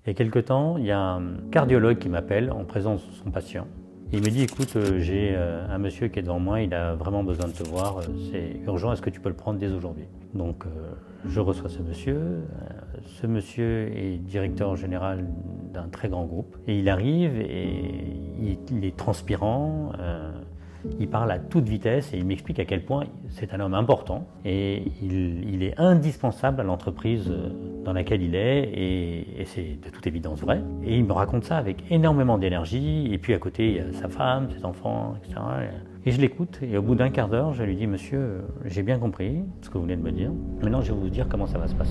Il y a quelque temps, il y a un cardiologue qui m'appelle en présence de son patient. Il me dit, écoute, j'ai un monsieur qui est devant moi, il a vraiment besoin de te voir, c'est urgent, est-ce que tu peux le prendre dès aujourd'hui? Donc je reçois ce monsieur. Ce monsieur est directeur général d'un très grand groupe. Et il arrive et il est transpirant, il parle à toute vitesse et il m'explique à quel point c'est un homme important et il est indispensable à l'entreprise dans laquelle il est et c'est de toute évidence vrai. Et il me raconte ça avec énormément d'énergie et puis à côté il y a sa femme, ses enfants, etc. Et je l'écoute et au bout d'un quart d'heure je lui dis « Monsieur, j'ai bien compris ce que vous venez de me dire, maintenant je vais vous dire comment ça va se passer ».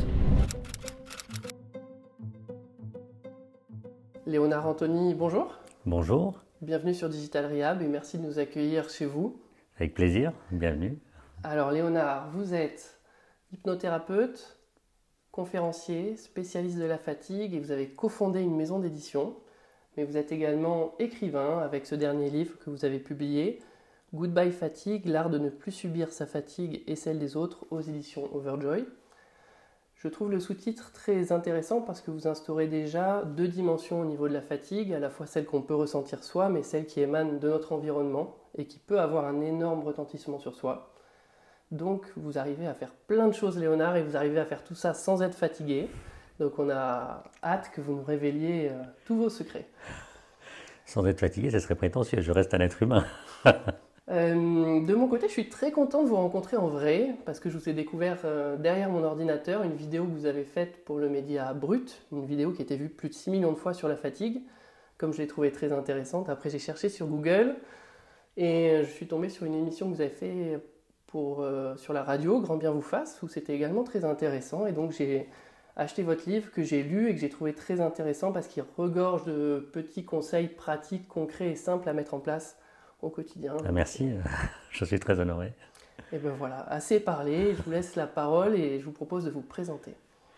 Léonard Anthony, bonjour. Bonjour. Bienvenue sur Digital Rehab et merci de nous accueillir chez vous. Avec plaisir, bienvenue. Alors Léonard, vous êtes hypnothérapeute, conférencier, spécialiste de la fatigue et vous avez cofondé une maison d'édition. Mais vous êtes également écrivain avec ce dernier livre que vous avez publié, Goodbye Fatigue, l'art de ne plus subir sa fatigue et celle des autres aux éditions Overjoy. Je trouve le sous-titre très intéressant parce que vous instaurez déjà deux dimensions au niveau de la fatigue, à la fois celle qu'on peut ressentir soi, mais celle qui émane de notre environnement et qui peut avoir un énorme retentissement sur soi. Donc vous arrivez à faire plein de choses, Léonard, et vous arrivez à faire tout ça sans être fatigué. Donc on a hâte que vous nous révéliez tous vos secrets. Sans être fatigué, ce serait prétentieux, je reste un être humain. De mon côté, je suis très content de vous rencontrer en vrai parce que je vous ai découvert derrière mon ordinateur une vidéo que vous avez faite pour le média Brut, une vidéo qui a été vue plus de 6 millions de fois sur la fatigue, comme je l'ai trouvée très intéressante. Après, j'ai cherché sur Google et je suis tombé sur une émission que vous avez fait sur la radio, Grand Bien vous fasse, où c'était également très intéressant et donc j'ai acheté votre livre que j'ai lu et que j'ai trouvé très intéressant parce qu'il regorge de petits conseils pratiques, concrets et simples à mettre en place au quotidien. Merci, je suis très honoré. Et bien voilà, assez parlé, je vous laisse la parole et je vous propose de vous présenter.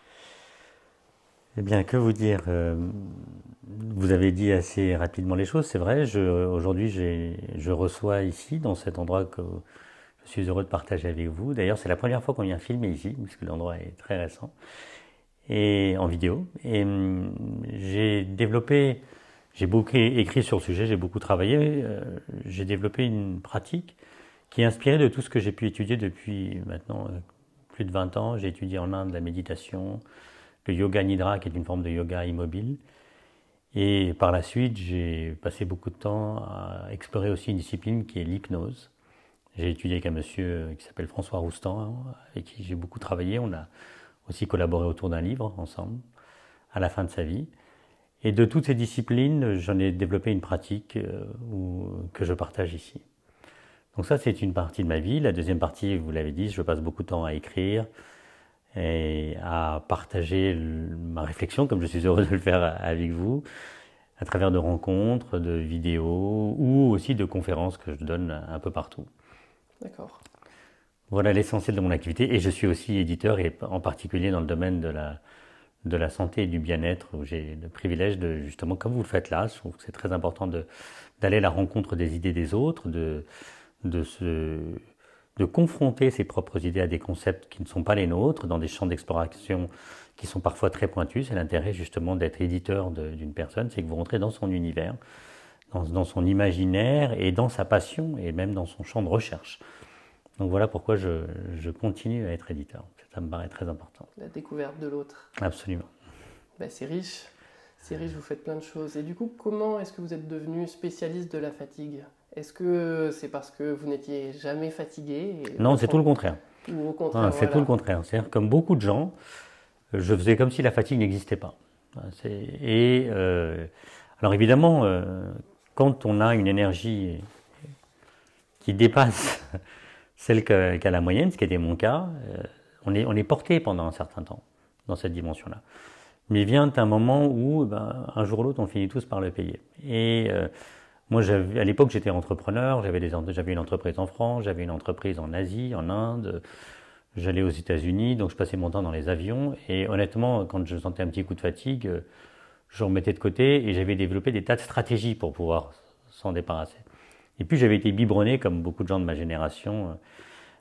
Eh bien, que vous dire, vous avez dit assez rapidement les choses, c'est vrai, aujourd'hui je reçois ici, dans cet endroit que je suis heureux de partager avec vous. D'ailleurs, c'est la première fois qu'on vient filmer ici, puisque l'endroit est très récent, et en vidéo. Et j'ai beaucoup écrit sur le sujet, j'ai beaucoup travaillé, j'ai développé une pratique qui est inspirée de tout ce que j'ai pu étudier depuis maintenant plus de 20 ans. J'ai étudié en Inde la méditation, le yoga nidra qui est une forme de yoga immobile. Et par la suite, j'ai passé beaucoup de temps à explorer aussi une discipline qui est l'hypnose. J'ai étudié avec un monsieur qui s'appelle François Roustan, avec qui j'ai beaucoup travaillé. On a aussi collaboré autour d'un livre ensemble, à la fin de sa vie. Et de toutes ces disciplines, j'en ai développé une pratique que je partage ici. Donc ça, c'est une partie de ma vie. La deuxième partie, vous l'avez dit, je passe beaucoup de temps à écrire et à partager ma réflexion, comme je suis heureux de le faire avec vous, à travers de rencontres, de vidéos ou aussi de conférences que je donne un peu partout. D'accord. Voilà l'essentiel de mon activité. Et je suis aussi éditeur, et en particulier dans le domaine de la santé et du bien-être, où j'ai le privilège de, justement, comme vous le faites là, je trouve que c'est très important d'aller à la rencontre des idées des autres, de confronter ses propres idées à des concepts qui ne sont pas les nôtres, dans des champs d'exploration qui sont parfois très pointus. C'est l'intérêt justement d'être éditeur d'une personne, c'est que vous rentrez dans son univers, dans son imaginaire et dans sa passion et même dans son champ de recherche. Donc voilà pourquoi je continue à être éditeur. Ça me paraît très important. La découverte de l'autre. Absolument. Ben, c'est riche, vous faites plein de choses. Et du coup, comment est-ce que vous êtes devenu spécialiste de la fatigue? Est-ce que c'est parce que vous n'étiez jamais fatigué Non, c'est tout le contraire. Ou au contraire, c'est tout le contraire. C'est-à-dire, comme beaucoup de gens, je faisais comme si la fatigue n'existait pas. Alors évidemment, quand on a une énergie qui dépasse celle qu'a la moyenne, ce qui était mon cas, on est porté pendant un certain temps dans cette dimension-là. Mais vient un moment où, un jour ou l'autre, on finit tous par le payer. Et moi, à l'époque, j'étais entrepreneur, j'avais une entreprise en France, j'avais une entreprise en Asie, en Inde, j'allais aux États-Unis, donc je passais mon temps dans les avions. Et honnêtement, quand je sentais un petit coup de fatigue, je remettais de côté et j'avais développé des tas de stratégies pour pouvoir s'en débarrasser. Et puis j'avais été biberonné, comme beaucoup de gens de ma génération,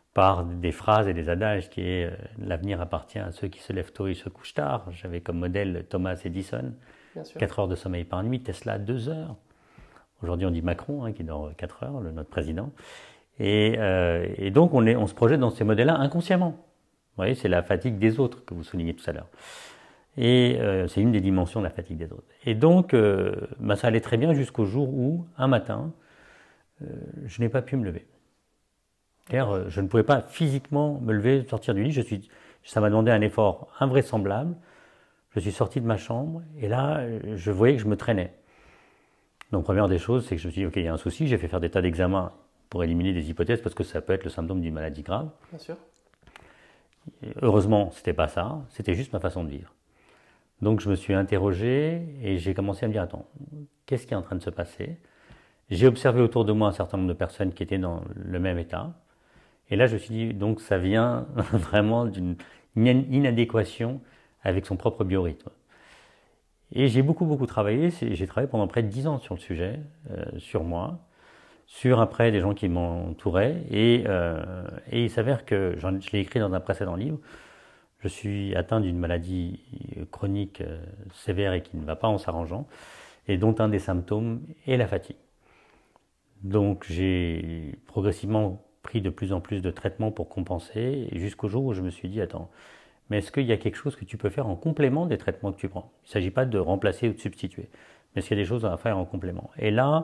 par des phrases et des adages qui est l'avenir appartient à ceux qui se lèvent tôt et se couchent tard. J'avais comme modèle Thomas Edison, 4 heures de sommeil par nuit, Tesla 2 heures. Aujourd'hui on dit Macron qui dort 4 heures, notre président. Et donc on se projette dans ces modèles-là inconsciemment. Vous voyez, c'est la fatigue des autres que vous soulignez tout à l'heure. Et c'est une des dimensions de la fatigue des autres. Et donc ça allait très bien jusqu'au jour où, un matin, je n'ai pas pu me lever. C'est-à-dire, je ne pouvais pas physiquement me lever, sortir du lit. Ça m'a demandé un effort invraisemblable. Je suis sorti de ma chambre et là, je voyais que je me traînais. Donc, première des choses, c'est que je me suis dit, ok, il y a un souci. J'ai fait faire des tas d'examens pour éliminer des hypothèses parce que ça peut être le symptôme d'une maladie grave. Bien sûr. Et heureusement, c'était pas ça. C'était juste ma façon de vivre. Donc, je me suis interrogé et j'ai commencé à me dire, attends, qu'est-ce qui est en train de se passer? J'ai observé autour de moi un certain nombre de personnes qui étaient dans le même état. Et là, je me suis dit, donc ça vient vraiment d'une inadéquation avec son propre biorhythme. Et j'ai beaucoup travaillé. J'ai travaillé pendant près de 10 ans sur le sujet, sur moi, sur après des gens qui m'entouraient. Et il s'avère que, je l'ai écrit dans un précédent livre, je suis atteint d'une maladie chronique sévère et qui ne va pas en s'arrangeant, et dont un des symptômes est la fatigue. Donc j'ai progressivement pris de plus en plus de traitements pour compenser, jusqu'au jour où je me suis dit, attends, mais est-ce qu'il y a quelque chose que tu peux faire en complément des traitements que tu prends? Il ne s'agit pas de remplacer ou de substituer, mais est-ce qu'il y a des choses à faire en complément? Et là,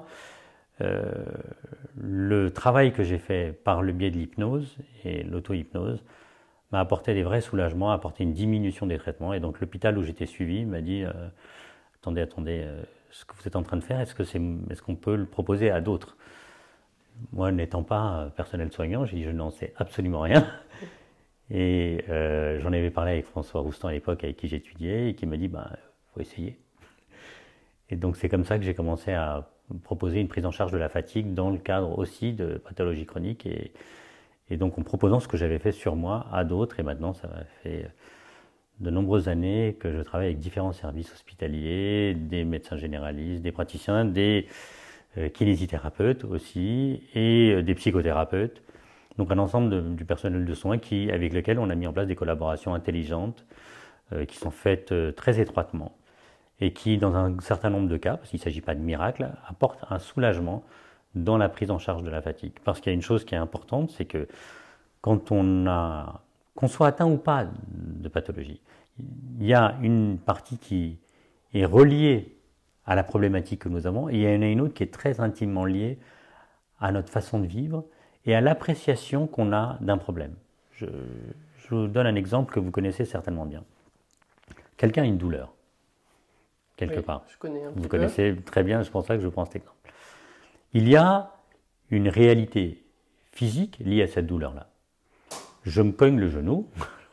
le travail que j'ai fait par le biais de l'hypnose et l'auto-hypnose m'a apporté des vrais soulagements, a apporté une diminution des traitements, et donc l'hôpital où j'étais suivi m'a dit, attendez, ce que vous êtes en train de faire, est-ce qu'on peut le proposer à d'autres? Moi, n'étant pas personnel soignant, j'ai dit je n'en sais absolument rien. Et j'en avais parlé avec François Roustan à l'époque, avec qui j'étudiais, et qui m'a dit faut essayer. Et donc c'est comme ça que j'ai commencé à proposer une prise en charge de la fatigue dans le cadre aussi de pathologies chroniques, et donc en proposant ce que j'avais fait sur moi à d'autres. Et maintenant, ça fait de nombreuses années que je travaille avec différents services hospitaliers, des médecins généralistes, des praticiens, des kinésithérapeutes aussi, et des psychothérapeutes. Donc un ensemble du personnel de soins avec lequel on a mis en place des collaborations intelligentes qui sont faites très étroitement et qui, dans un certain nombre de cas, parce qu'il ne s'agit pas de miracle, apportent un soulagement dans la prise en charge de la fatigue. Parce qu'il y a une chose qui est importante, c'est que quand qu'on soit atteint ou pas de pathologie, il y a une partie qui est reliée à la problématique que nous avons, et il y en a une autre qui est très intimement liée à notre façon de vivre et à l'appréciation qu'on a d'un problème. Je vous donne un exemple que vous connaissez certainement bien. Quelqu'un a une douleur, quelque part. Je connais un petit peu. Vous connaissez très bien, c'est pour ça que je prends cet exemple. Il y a une réalité physique liée à cette douleur-là. Je me cogne le genou,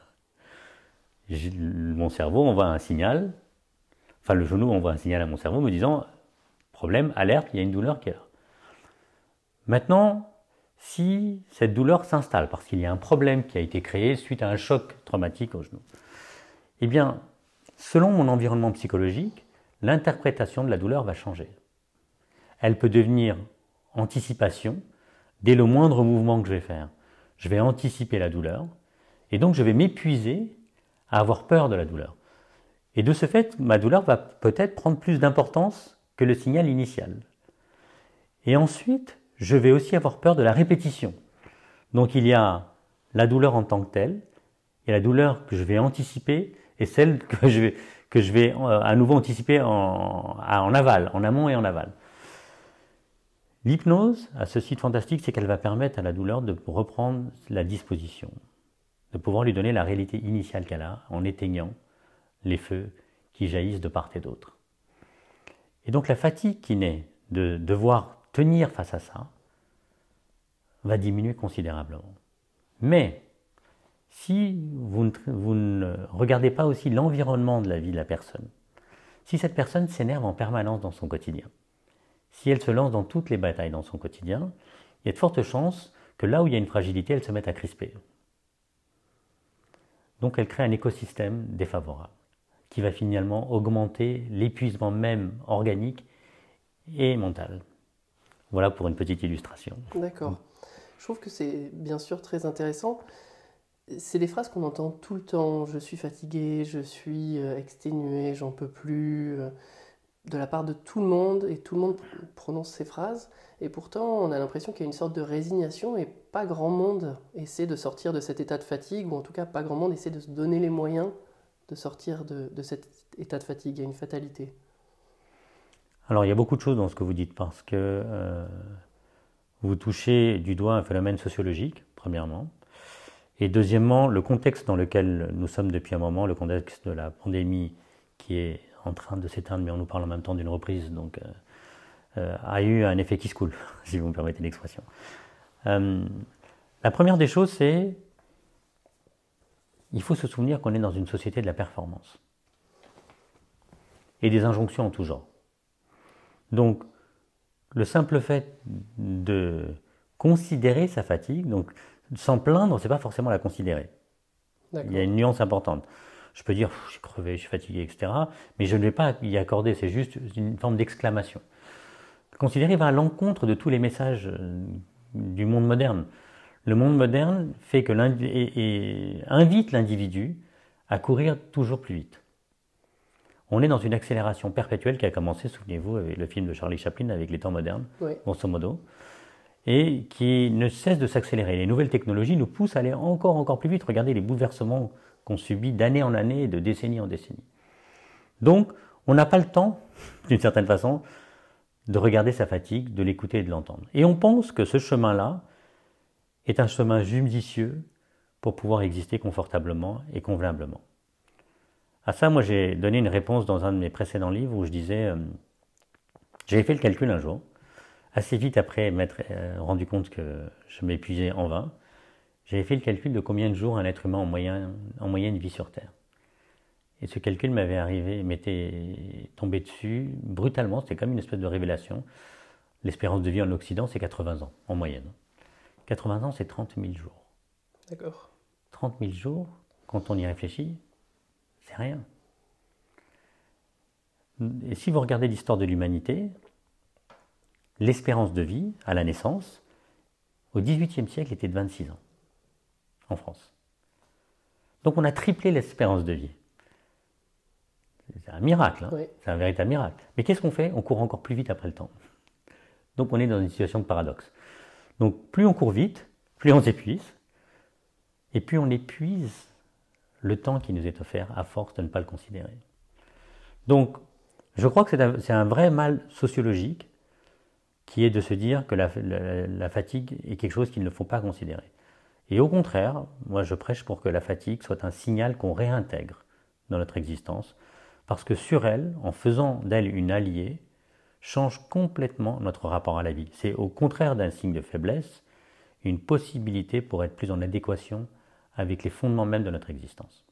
mon cerveau envoie un signal, enfin le genou envoie un signal à mon cerveau me disant « problème, alerte, il y a une douleur qui est là ». Maintenant, si cette douleur s'installe parce qu'il y a un problème qui a été créé suite à un choc traumatique au genou, eh bien, selon mon environnement psychologique, l'interprétation de la douleur va changer. Elle peut devenir anticipation dès le moindre mouvement que je vais faire. Je vais anticiper la douleur et donc je vais m'épuiser à avoir peur de la douleur. Et de ce fait, ma douleur va peut-être prendre plus d'importance que le signal initial. Et ensuite, je vais aussi avoir peur de la répétition. Donc il y a la douleur en tant que telle, et la douleur que je vais anticiper, et celle que je vais à nouveau anticiper en aval, en amont et en aval. L'hypnose a ceci de fantastique, c'est qu'elle va permettre à la douleur de reprendre la disposition, de pouvoir lui donner la réalité initiale qu'elle a, en éteignant les feux qui jaillissent de part et d'autre. Et donc la fatigue qui naît de devoir tenir face à ça va diminuer considérablement. Mais si vous ne regardez pas aussi l'environnement de la vie de la personne, si cette personne s'énerve en permanence dans son quotidien, si elle se lance dans toutes les batailles dans son quotidien, il y a de fortes chances que là où il y a une fragilité, elle se mette à crisper. Donc elle crée un écosystème défavorable qui va finalement augmenter l'épuisement même organique et mental. Voilà pour une petite illustration. D'accord. Je trouve que c'est bien sûr très intéressant. C'est des phrases qu'on entend tout le temps. Je suis fatigué, je suis exténué, j'en peux plus. De la part de tout le monde, et tout le monde prononce ces phrases. Et pourtant, on a l'impression qu'il y a une sorte de résignation et pas grand monde essaie de sortir de cet état de fatigue, ou en tout cas pas grand monde essaie de se donner les moyens de sortir de cet état de fatigue. Il y a une fatalité. Alors il y a beaucoup de choses dans ce que vous dites parce que vous touchez du doigt un phénomène sociologique, premièrement, et deuxièmement, le contexte dans lequel nous sommes depuis un moment, le contexte de la pandémie qui est en train de s'éteindre, mais on nous parle en même temps d'une reprise, donc a eu un effet qui se coule, si vous me permettez l'expression. La première des choses, c'est il faut se souvenir qu'on est dans une société de la performance et des injonctions en tout genre. Donc, le simple fait de considérer sa fatigue, donc sans plaindre, c'est pas forcément la considérer. Il y a une nuance importante. Je peux dire, je suis crevé, je suis fatigué, etc. Mais je ne vais pas y accorder, c'est juste une forme d'exclamation. Considérer va à l'encontre de tous les messages du monde moderne. Le monde moderne fait que invite l'individu à courir toujours plus vite. On est dans une accélération perpétuelle qui a commencé, souvenez-vous, avec le film de Charlie Chaplin, avec les temps modernes, oui, grosso modo, et qui ne cesse de s'accélérer. Les nouvelles technologies nous poussent à aller encore plus vite. Regardez les bouleversements qu'on subit d'année en année et de décennie en décennie. Donc, on n'a pas le temps, d'une certaine façon, de regarder sa fatigue, de l'écouter et de l'entendre. Et on pense que ce chemin-là est un chemin judicieux pour pouvoir exister confortablement et convenablement. À ça, moi, j'ai donné une réponse dans un de mes précédents livres où je disais, j'avais fait le calcul un jour, assez vite après m'être rendu compte que je m'épuisais en vain, j'avais fait le calcul de combien de jours un être humain en moyenne vit sur Terre. Et ce calcul m'était tombé dessus brutalement, c'était comme une espèce de révélation. L'espérance de vie en Occident, c'est 80 ans, en moyenne. 80 ans, c'est 30 000 jours. D'accord. 30 000 jours, quand on y réfléchit, c'est rien. Et si vous regardez l'histoire de l'humanité, l'espérance de vie à la naissance, au XVIIIe siècle, était de 26 ans, en France. Donc on a triplé l'espérance de vie. C'est un miracle, hein, oui. C'est un véritable miracle. Mais qu'est-ce qu'on fait? On court encore plus vite après le temps. Donc on est dans une situation de paradoxe. Donc plus on court vite, plus on s'épuise, et plus on épuise le temps qui nous est offert à force de ne pas le considérer. Donc je crois que c'est un vrai mal sociologique qui est de se dire que la fatigue est quelque chose qu'il ne faut pas considérer. Et au contraire, moi je prêche pour que la fatigue soit un signal qu'on réintègre dans notre existence, parce que sur elle, en faisant d'elle une alliée, change complètement notre rapport à la vie. C'est au contraire d'un signe de faiblesse, une possibilité pour être plus en adéquation avec les fondements même de notre existence.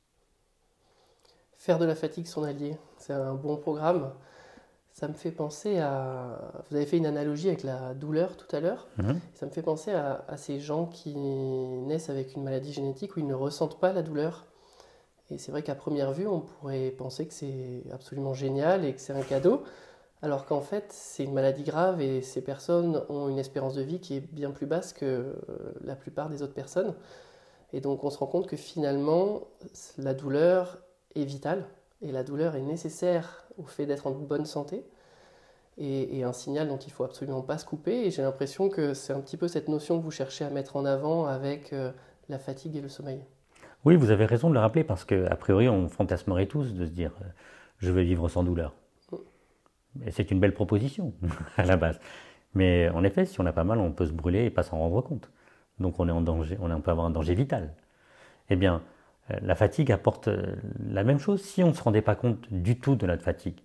Faire de la fatigue son allié, c'est un bon programme. Ça me fait penser à... Vous avez fait une analogie avec la douleur tout à l'heure. Ça me fait penser à ces gens qui naissent avec une maladie génétique où ils ne ressentent pas la douleur. Et c'est vrai qu'à première vue, on pourrait penser que c'est absolument génial et que c'est un cadeau, alors qu'en fait, c'est une maladie grave et ces personnes ont une espérance de vie qui est bien plus basse que la plupart des autres personnes. Et donc, on se rend compte que finalement, la douleur est vitale et la douleur est nécessaire au fait d'être en bonne santé et un signal dont il ne faut absolument pas se couper. Et j'ai l'impression que c'est un petit peu cette notion que vous cherchez à mettre en avant avec la fatigue et le sommeil. Oui, vous avez raison de le rappeler parce qu'a priori, on fantasmerait tous de se dire « je veux vivre sans douleur ». Et c'est une belle proposition à la base. Mais en effet, si on a pas mal, on peut se brûler et pas s'en rendre compte. Donc on est en danger, on peut avoir un danger vital. Eh bien, la fatigue apporte la même chose. Si on ne se rendait pas compte du tout de notre fatigue,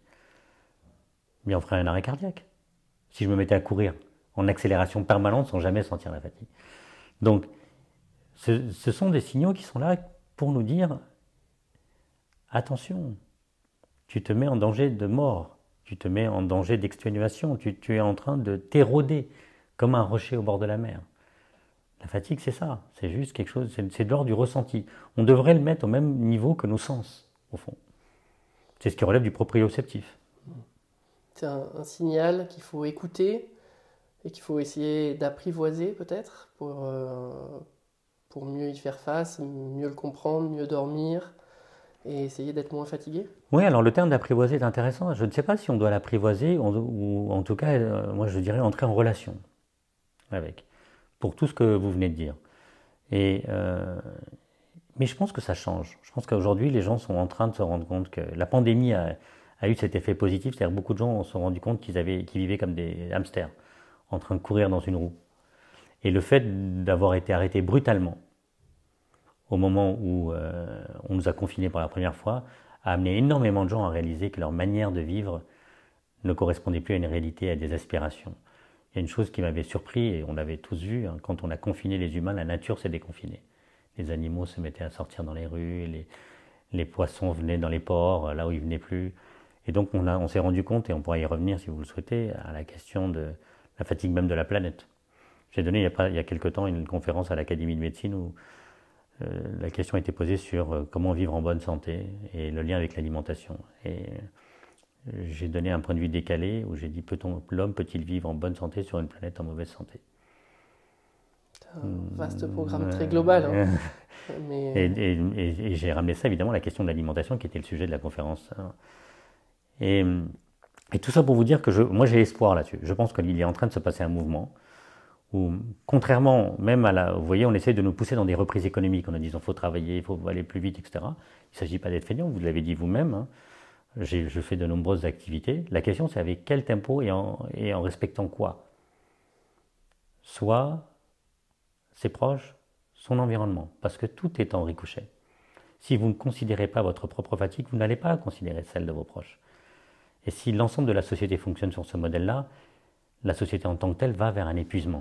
eh bien on ferait un arrêt cardiaque. Si je me mettais à courir en accélération permanente sans jamais sentir la fatigue. Donc, ce sont des signaux qui sont là pour nous dire « Attention, tu te mets en danger de mort, tu te mets en danger d'exténuation, tu es en train de t'éroder comme un rocher au bord de la mer. » La fatigue, c'est ça, c'est juste quelque chose, c'est de l'ordre du ressenti. On devrait le mettre au même niveau que nos sens, au fond. C'est ce qui relève du proprioceptif. C'est un signal qu'il faut écouter et qu'il faut essayer d'apprivoiser peut-être pour mieux y faire face, mieux le comprendre, mieux dormir et essayer d'être moins fatigué? Oui, alors le terme d'apprivoiser est intéressant. Je ne sais pas si on doit l'apprivoiser ou en tout cas, moi je dirais entrer en relation avec, pour tout ce que vous venez de dire. Et, mais je pense que ça change. Je pense qu'aujourd'hui, les gens sont en train de se rendre compte que la pandémie a eu cet effet positif. C'est-à-dire que beaucoup de gens se sont rendus compte qu'ils vivaient comme des hamsters, en train de courir dans une roue. Et le fait d'avoir été arrêté brutalement, au moment où on nous a confinés pour la première fois, a amené énormément de gens à réaliser que leur manière de vivre ne correspondait plus à une réalité, à des aspirations. Il y a une chose qui m'avait surpris, et on l'avait tous vu, hein, quand on a confiné les humains, la nature s'est déconfinée. Les animaux se mettaient à sortir dans les rues, les poissons venaient dans les ports, là où ils ne venaient plus. Et donc on s'est rendu compte, et on pourra y revenir si vous le souhaitez, à la question de la fatigue même de la planète. J'ai donné il y a quelque temps une conférence à l'Académie de médecine où la question a été posée sur comment vivre en bonne santé et le lien avec l'alimentation. Et j'ai donné un point de vue décalé où j'ai dit l'homme peut-il vivre en bonne santé sur une planète en mauvaise santé? C'est un vaste programme très global. Hein. Mais... Et j'ai ramené ça évidemment à la question de l'alimentation qui était le sujet de la conférence. Et tout ça pour vous dire que moi j'ai espoir là-dessus. Je pense qu'il est en train de se passer un mouvement où, contrairement même vous voyez, on essaie de nous pousser dans des reprises économiques en nous disant il faut travailler, il faut aller plus vite, etc. Il ne s'agit pas d'être feignant, vous l'avez dit vous-même. Hein. Je fais de nombreuses activités. La question c'est avec quel tempo et en respectant quoi? Soit ses proches, son environnement, parce que tout est en ricochet. Si vous ne considérez pas votre propre fatigue, vous n'allez pas considérer celle de vos proches. Et si l'ensemble de la société fonctionne sur ce modèle-là, la société en tant que telle va vers un épuisement.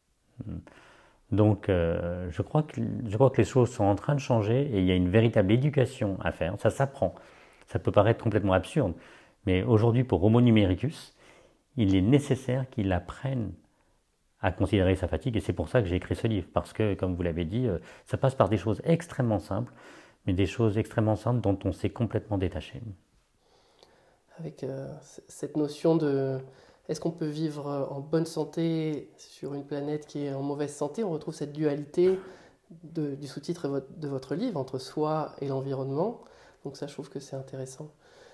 Donc je crois que les choses sont en train de changer et il y a une véritable éducation à faire. Ça s'apprend. Ça peut paraître complètement absurde, mais aujourd'hui pour Homo numericus, il est nécessaire qu'il apprenne à considérer sa fatigue et c'est pour ça que j'ai écrit ce livre. Parce que, comme vous l'avez dit, ça passe par des choses extrêmement simples, mais des choses extrêmement simples dont on s'est complètement détaché. Avec cette notion de... Est-ce qu'on peut vivre en bonne santé sur une planète qui est en mauvaise santé? On retrouve cette dualité du sous-titre de votre livre entre soi et l'environnement. Donc ça, je trouve que c'est intéressant.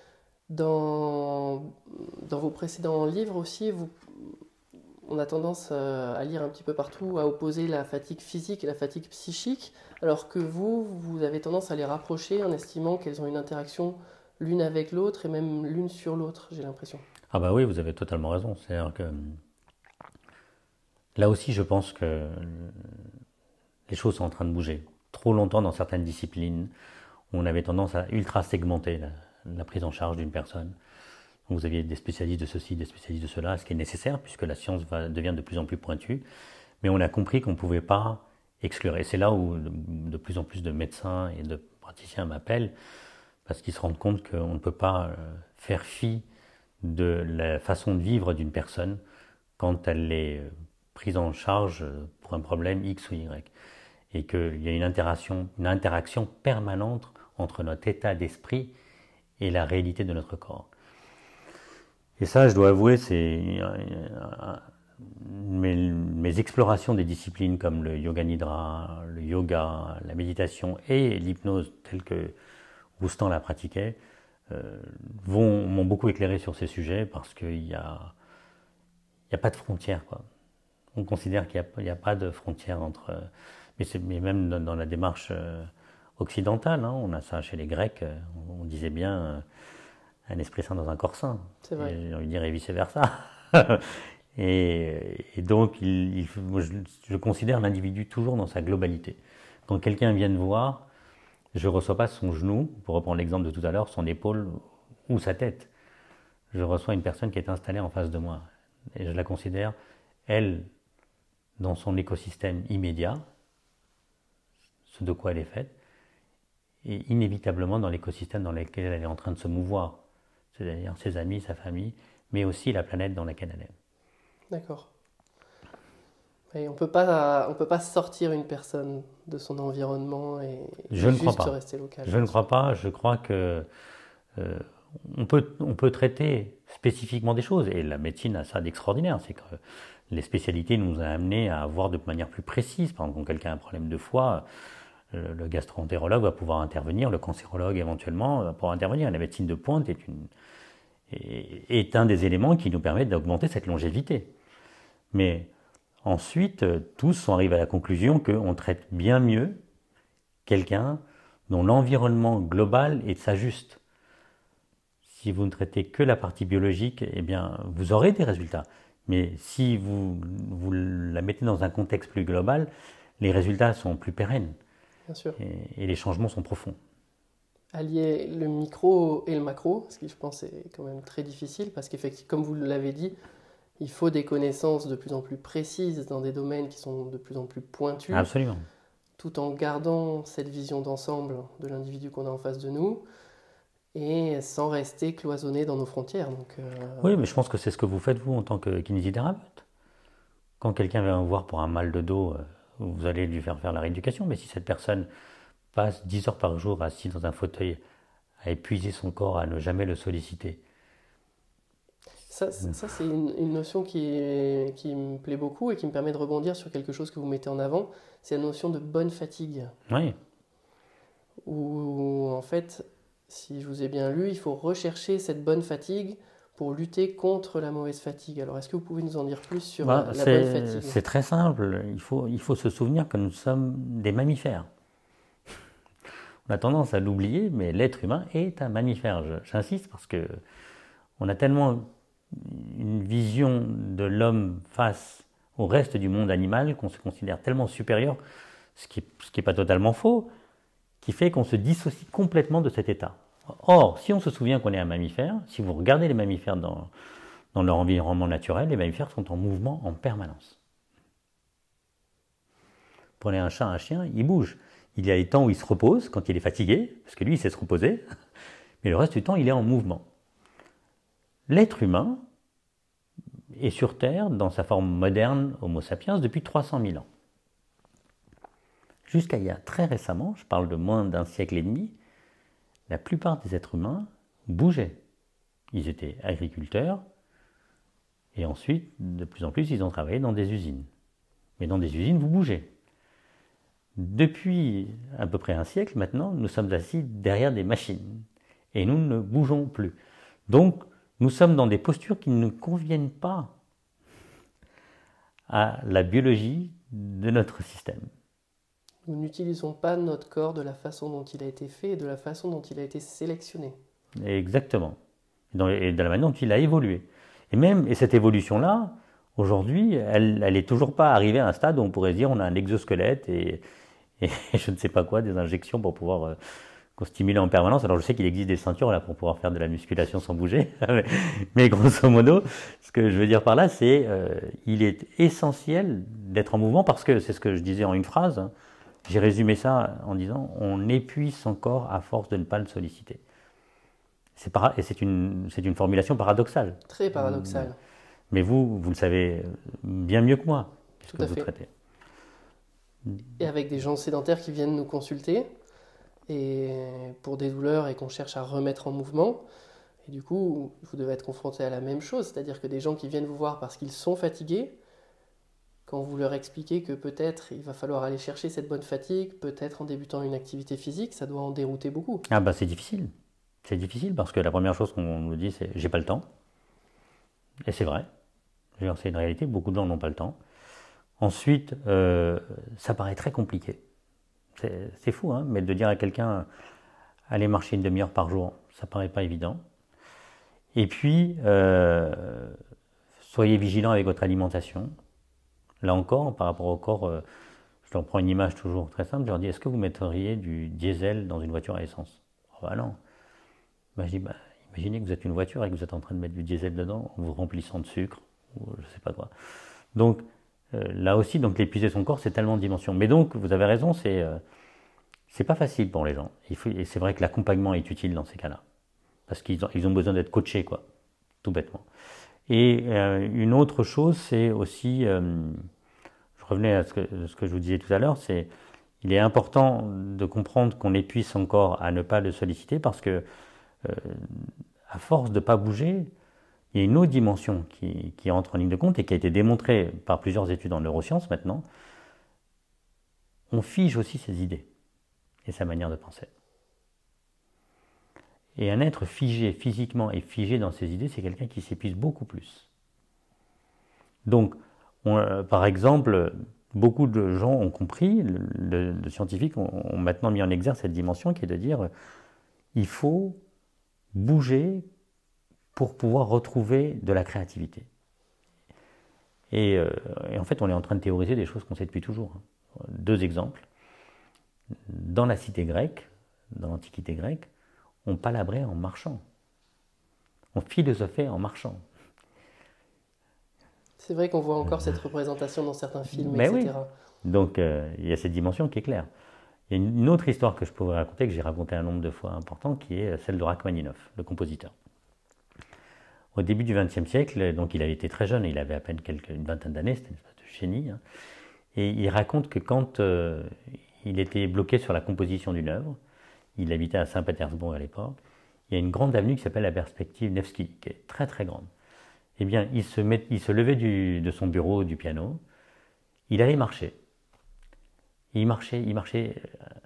Dans vos précédents livres aussi, on a tendance à lire un petit peu partout, à opposer la fatigue physique et la fatigue psychique, alors que vous avez tendance à les rapprocher en estimant qu'elles ont une interaction l'une avec l'autre et même l'une sur l'autre, j'ai l'impression. Ah bah oui, vous avez totalement raison. C'est-à-dire que là aussi, je pense que les choses sont en train de bouger. Trop longtemps, dans certaines disciplines, on avait tendance à ultra segmenter la prise en charge d'une personne. Donc vous aviez des spécialistes de ceci, des spécialistes de cela, ce qui est nécessaire puisque la science devient de plus en plus pointue. Mais on a compris qu'on ne pouvait pas exclure. Et c'est là où de plus en plus de médecins et de praticiens m'appellent parce qu'ils se rendent compte qu'on ne peut pas faire fi de la façon de vivre d'une personne quand elle est prise en charge pour un problème X ou Y. Et qu'il y a une interaction permanente entre notre état d'esprit et la réalité de notre corps. Et ça, je dois avouer, c'est mes explorations des disciplines comme le yoga nidra, le yoga, la méditation et l'hypnose telle que Roustan la pratiquait, m'ont beaucoup éclairé sur ces sujets parce qu'il n'y a pas de frontières, quoi. On considère qu'il n'y a pas de frontières entre... Mais même dans la démarche occidentale, hein, on a ça chez les Grecs, on disait bien un esprit sain dans un corps sain. C'est vrai. J'ai envie de dire et vice-versa. et donc, moi, je considère l'individu toujours dans sa globalité. Quand quelqu'un vient me voir, je ne reçois pas son genou, pour reprendre l'exemple de tout à l'heure, son épaule ou sa tête. Je reçois une personne qui est installée en face de moi. Et je la considère, elle, dans son écosystème immédiat, ce de quoi elle est faite, et inévitablement dans l'écosystème dans lequel elle est en train de se mouvoir, c'est-à-dire ses amis, sa famille, mais aussi la planète dans laquelle elle est. D'accord. Et on peut pas sortir une personne de son environnement et Je ne juste crois pas. rester local. Je ne crois pas. Je crois que on peut traiter spécifiquement des choses, et la médecine a ça d'extraordinaire, c'est que les spécialités nous ont amené à voir de manière plus précise. Par exemple, quand quelqu'un a un problème de foie, le gastro-entérologue va pouvoir intervenir, le cancérologue éventuellement va pouvoir intervenir. La médecine de pointe est un des éléments qui nous permet d'augmenter cette longévité. Mais ensuite, tous on arrive à la conclusion qu'on traite bien mieux quelqu'un dont l'environnement global s'ajuste. Si vous ne traitez que la partie biologique, eh bien, vous aurez des résultats. Mais si vous la mettez dans un contexte plus global, les résultats sont plus pérennes. Bien sûr. Et les changements sont profonds. Allier le micro et le macro, ce qui je pense est quand même très difficile, parce qu'effectivement, comme vous l'avez dit, il faut des connaissances de plus en plus précises dans des domaines qui sont de plus en plus pointus. Absolument. Tout en gardant cette vision d'ensemble de l'individu qu'on a en face de nous, et sans rester cloisonné dans nos frontières. Donc, Oui, mais je pense que c'est ce que vous faites, vous, en tant que kinésithérapeute. Quand quelqu'un vient vous voir pour un mal de dos, vous allez lui faire la rééducation, mais si cette personne passe 10 heures par jour assis dans un fauteuil à épuiser son corps, à ne jamais le solliciter. Ça c'est une notion qui me plaît beaucoup et qui me permet de rebondir sur quelque chose que vous mettez en avant, c'est la notion de bonne fatigue. Oui. Où, en fait, si je vous ai bien lu, il faut rechercher cette bonne fatigue pour lutter contre la mauvaise fatigue. Alors, est-ce que vous pouvez nous en dire plus sur la bonne fatigue? C'est très simple. Il faut se souvenir que nous sommes des mammifères. On a tendance à l'oublier, mais l'être humain est un mammifère. J'insiste parce que on a tellement une vision de l'homme face au reste du monde animal qu'on se considère tellement supérieur, ce qui est pas totalement faux, qui fait qu'on se dissocie complètement de cet état. Or, si on se souvient qu'on est un mammifère, si vous regardez les mammifères dans leur environnement naturel, les mammifères sont en mouvement en permanence. Prenez un chat, un chien, il bouge. Il y a les temps où il se repose, quand il est fatigué, parce que lui, il sait se reposer, mais le reste du temps, il est en mouvement. L'être humain est sur Terre, dans sa forme moderne, Homo sapiens, depuis 300 000 ans. Jusqu'à il y a très récemment, je parle de moins d'un siècle et demi, la plupart des êtres humains bougeaient. Ils étaient agriculteurs, et ensuite, de plus en plus, ils ont travaillé dans des usines. Mais dans des usines, vous bougez. Depuis à peu près un siècle maintenant, nous sommes assis derrière des machines et nous ne bougeons plus. Donc, nous sommes dans des postures qui ne conviennent pas à la biologie de notre système. Nous n'utilisons pas notre corps de la façon dont il a été fait et de la façon dont il a été sélectionné. Exactement. Et de la manière dont il a évolué. Et cette évolution-là, aujourd'hui, elle n'est toujours pas arrivée à un stade où on pourrait dire on a un exosquelette et je ne sais pas quoi, des injections pour pouvoir stimuler en permanence. Alors je sais qu'il existe des ceintures là pour pouvoir faire de la musculation sans bouger, mais grosso modo, ce que je veux dire par là, c'est il est essentiel d'être en mouvement parce que c'est ce que je disais en une phrase. Hein, j'ai résumé ça en disant on épuise son corps à force de ne pas le solliciter. C'est une formulation paradoxale. Très paradoxale. Mais vous le savez bien mieux que moi, puisque vous traitez. Et avec des gens sédentaires qui viennent nous consulter et pour des douleurs et qu'on cherche à remettre en mouvement. Et du coup, vous devez être confronté à la même chose, c'est-à-dire que des gens qui viennent vous voir parce qu'ils sont fatigués, quand vous leur expliquez que peut-être il va falloir aller chercher cette bonne fatigue, peut-être en débutant une activité physique, ça doit en dérouter beaucoup. Ah bah c'est difficile. C'est difficile parce que la première chose qu'on nous dit c'est « j'ai pas le temps ». Et c'est vrai. C'est une réalité, beaucoup de gens n'ont pas le temps. Ensuite, ça paraît très compliqué. C'est fou, hein, mais de dire à quelqu'un aller marcher une demi-heure par jour, ça paraît pas évident. Et puis, soyez vigilant avec votre alimentation. Là encore, par rapport au corps, je leur prends une image toujours très simple, je leur dis, est-ce que vous metteriez du diesel dans une voiture à essence? Oh, bah non. Bah, je dis, imaginez que vous êtes une voiture et que vous êtes en train de mettre du diesel dedans en vous remplissant de sucre, ou je sais pas quoi. Donc, là aussi, donc l'épuiser son corps, c'est tellement de dimensions. Mais donc, vous avez raison, c'est pas facile pour les gens. Et c'est vrai que l'accompagnement est utile dans ces cas-là. Parce qu'ils ont besoin d'être coachés, quoi. Tout bêtement. Et une autre chose, c'est aussi, je revenais à ce que je vous disais tout à l'heure, il est important de comprendre qu'on épuise son corps à ne pas le solliciter parce que à force de ne pas bouger, il y a une autre dimension qui entre en ligne de compte et qui a été démontrée par plusieurs études en neurosciences maintenant. On fige aussi ses idées et sa manière de penser. Et un être figé physiquement et figé dans ses idées, c'est quelqu'un qui s'épuise beaucoup plus. Donc, par exemple, beaucoup de gens ont compris, de scientifiques ont maintenant mis en exergue cette dimension qui est de dire il faut bouger pour pouvoir retrouver de la créativité. Et en fait, on est en train de théoriser des choses qu'on sait depuis toujours. 2 exemples. Dans la cité grecque, dans l'Antiquité grecque, on palabrait en marchant. On philosophait en marchant. C'est vrai qu'on voit encore cette représentation dans certains films, Mais etc. oui. Donc, il y a cette dimension qui est claire. Il y a une autre histoire que je pourrais raconter, que j'ai raconté un nombre de fois important, qui est celle de Rachmaninov, le compositeur. Au début du XXe siècle, donc il avait été très jeune, il avait à peine une vingtaine d'années, c'était une espèce de génie. Hein, et il raconte que quand il était bloqué sur la composition d'une œuvre, il habitait à Saint-Pétersbourg à l'époque, il y a une grande avenue qui s'appelle la Perspective Nevsky, qui est très très grande. Eh bien, il se levait de son bureau, du piano, il allait marcher. Il marchait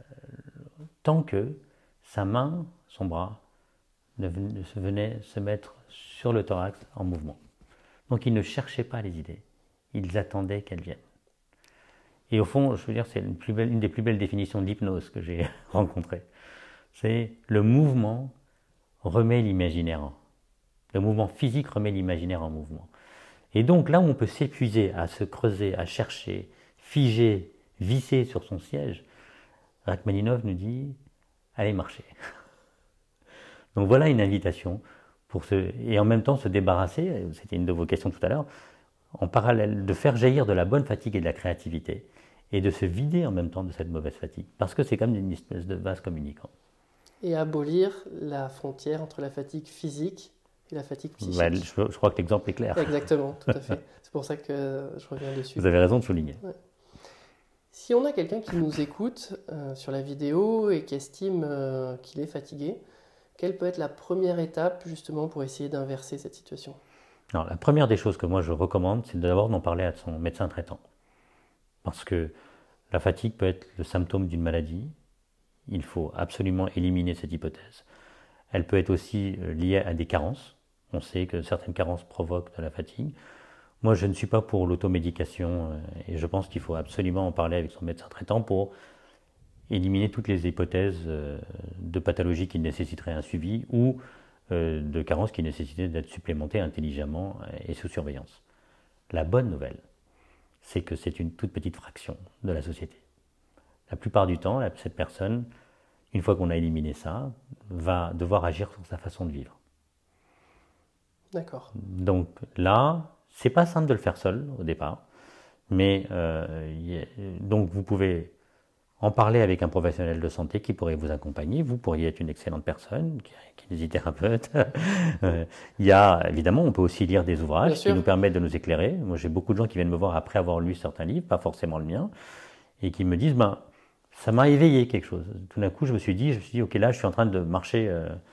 tant que sa main, son bras, venait se mettre sur le thorax en mouvement. Donc il ne cherchait pas les idées, ils attendaient qu'elles viennent. Et au fond, je veux dire, c'est une des plus belles définitions de l'hypnose que j'ai rencontrées. C'est le mouvement remet l'imaginaire. Le mouvement physique remet l'imaginaire en mouvement. Et donc là où on peut s'épuiser à se creuser, à chercher, figer, visser sur son siège, Rachmaninov nous dit « allez marcher ». Donc voilà une invitation et en même temps se débarrasser, c'était une de vos questions tout à l'heure, en parallèle de faire jaillir de la bonne fatigue et de la créativité et de se vider en même temps de cette mauvaise fatigue, parce que c'est comme une espèce de vase communicant. Et abolir la frontière entre la fatigue physique et la fatigue psychique. Bah, je crois que l'exemple est clair. Exactement, tout à fait. C'est pour ça que je reviens dessus. Vous avez raison de souligner. Ouais. Si on a quelqu'un qui nous écoute sur la vidéo et qui estime qu'il est fatigué, quelle peut être la première étape justement pour essayer d'inverser cette situation? Alors, la première des choses que moi je recommande, c'est d'abord d'en parler à son médecin traitant. Parce que la fatigue peut être le symptôme d'une maladie. Il faut absolument éliminer cette hypothèse. Elle peut être aussi liée à des carences. On sait que certaines carences provoquent de la fatigue. Moi, je ne suis pas pour l'automédication et je pense qu'il faut absolument en parler avec son médecin traitant pour éliminer toutes les hypothèses de pathologie qui nécessiteraient un suivi ou de carences qui nécessitaient d'être supplémentées intelligemment et sous surveillance. La bonne nouvelle, c'est que c'est une toute petite fraction de la société. La plupart du temps, cette personne, une fois qu'on a éliminé ça, va devoir agir sur sa façon de vivre. D'accord. Donc là, c'est pas simple de le faire seul au départ, mais donc vous pouvez en parler avec un professionnel de santé qui pourrait vous accompagner. Vous pourriez être une excellente personne, kinésithérapeute. Il y a, évidemment, on peut aussi lire des ouvrages qui nous permettent de nous éclairer. Moi, j'ai beaucoup de gens qui viennent me voir après avoir lu certains livres, pas forcément le mien, et qui me disent, ça m'a éveillé quelque chose. Tout d'un coup, je me suis dit, ok, là, je suis en train de marcher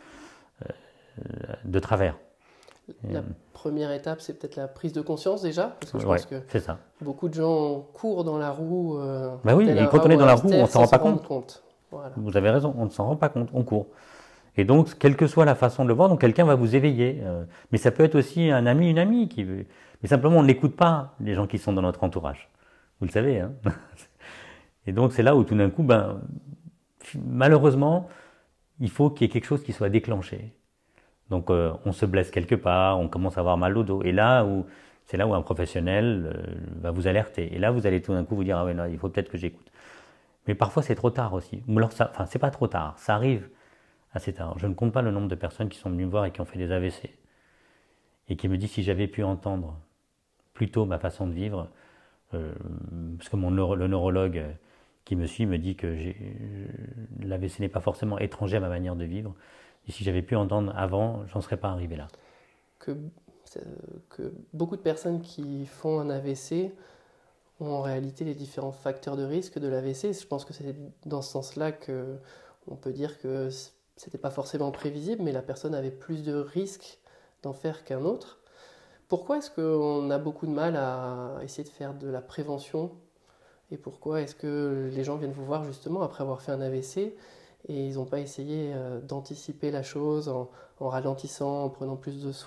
de travers. La première étape, c'est peut-être la prise de conscience déjà, parce que je pense que c'est ça. Beaucoup de gens courent dans la roue. Oui, et quand on est dans la roue, on ne s'en rend pas compte. Voilà. Vous avez raison, on ne s'en rend pas compte, on court. Et donc, quelle que soit la façon de le voir, donc quelqu'un va vous éveiller. Mais ça peut être aussi un ami, une amie qui veut. Mais simplement, on n'écoute pas les gens qui sont dans notre entourage. Vous le savez, hein. Et donc, c'est là où tout d'un coup, malheureusement, il faut qu'il y ait quelque chose qui soit déclenché. Donc, on se blesse quelque part, on commence à avoir mal au dos. Et c'est là où un professionnel va vous alerter. Et là, vous allez tout d'un coup vous dire, ah ouais, non, il faut peut-être que j'écoute. Mais parfois, c'est trop tard aussi. Ou alors, c'est pas trop tard, ça arrive assez tard. Je ne compte pas le nombre de personnes qui sont venues me voir et qui ont fait des AVC. Et qui me disent, si j'avais pu entendre plus tôt ma façon de vivre, parce que le neurologue qui me suit me dit que l'AVC n'est pas forcément étranger à ma manière de vivre. Et si j'avais pu entendre avant, j'en serais pas arrivé là. Que beaucoup de personnes qui font un AVC ont en réalité les différents facteurs de risque de l'AVC. Je pense que c'est dans ce sens-là qu'on peut dire que c'était pas forcément prévisible, mais la personne avait plus de risques d'en faire qu'un autre. Pourquoi est-ce qu'on a beaucoup de mal à essayer de faire de la prévention? Et pourquoi est-ce que les gens viennent vous voir justement après avoir fait un AVC et ils n'ont pas essayé d'anticiper la chose en ralentissant, en prenant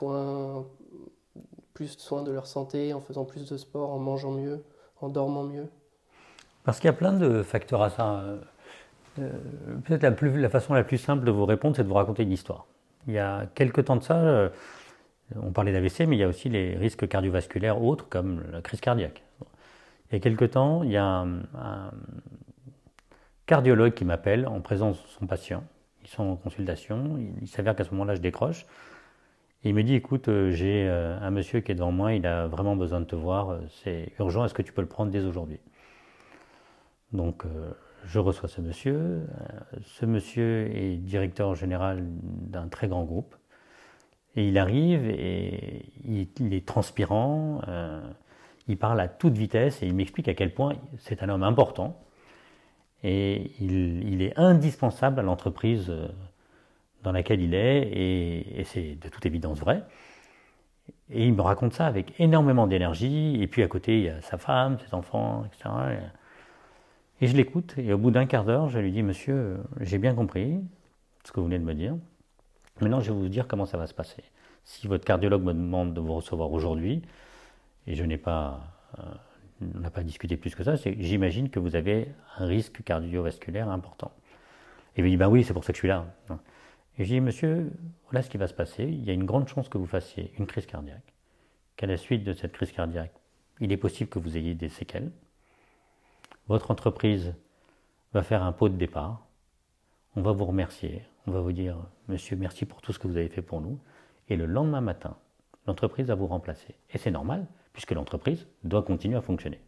plus de soin de leur santé, en faisant plus de sport, en mangeant mieux, en dormant mieux? Parce qu'il y a plein de facteurs à ça. Peut-être la façon la plus simple de vous répondre, c'est de vous raconter une histoire. Il y a quelques temps de ça, on parlait d'AVC, mais il y a aussi les risques cardiovasculaires autres, comme la crise cardiaque. Il y a quelques temps, il y a un cardiologue qui m'appelle en présence de son patient. Ils sont en consultation, il s'avère qu'à ce moment-là, je décroche. Et il me dit, écoute, j'ai un monsieur qui est devant moi, il a vraiment besoin de te voir, c'est urgent, est-ce que tu peux le prendre dès aujourd'hui? Donc, je reçois ce monsieur. Ce monsieur est directeur général d'un très grand groupe. Et il arrive et il est transpirant, il parle à toute vitesse et il m'explique à quel point c'est un homme important. Et il est indispensable à l'entreprise dans laquelle il est, et c'est de toute évidence vrai. Et il me raconte ça avec énormément d'énergie, et puis à côté il y a sa femme, ses enfants, etc. Et je l'écoute, et au bout d'un quart d'heure, je lui dis, monsieur, j'ai bien compris ce que vous venez de me dire. Maintenant, je vais vous dire comment ça va se passer. Si votre cardiologue me demande de vous recevoir aujourd'hui, et on n'a pas discuté plus que ça, j'imagine que vous avez un risque cardiovasculaire important. Et il me dit, ben oui, c'est pour ça que je suis là. Et je dis, monsieur, voilà ce qui va se passer. Il y a une grande chance que vous fassiez une crise cardiaque. Qu'à la suite de cette crise cardiaque, il est possible que vous ayez des séquelles. Votre entreprise va faire un pot de départ. On va vous remercier. On va vous dire, monsieur, merci pour tout ce que vous avez fait pour nous. Et le lendemain matin, l'entreprise va vous remplacer. Et c'est normal, puisque l'entreprise doit continuer à fonctionner.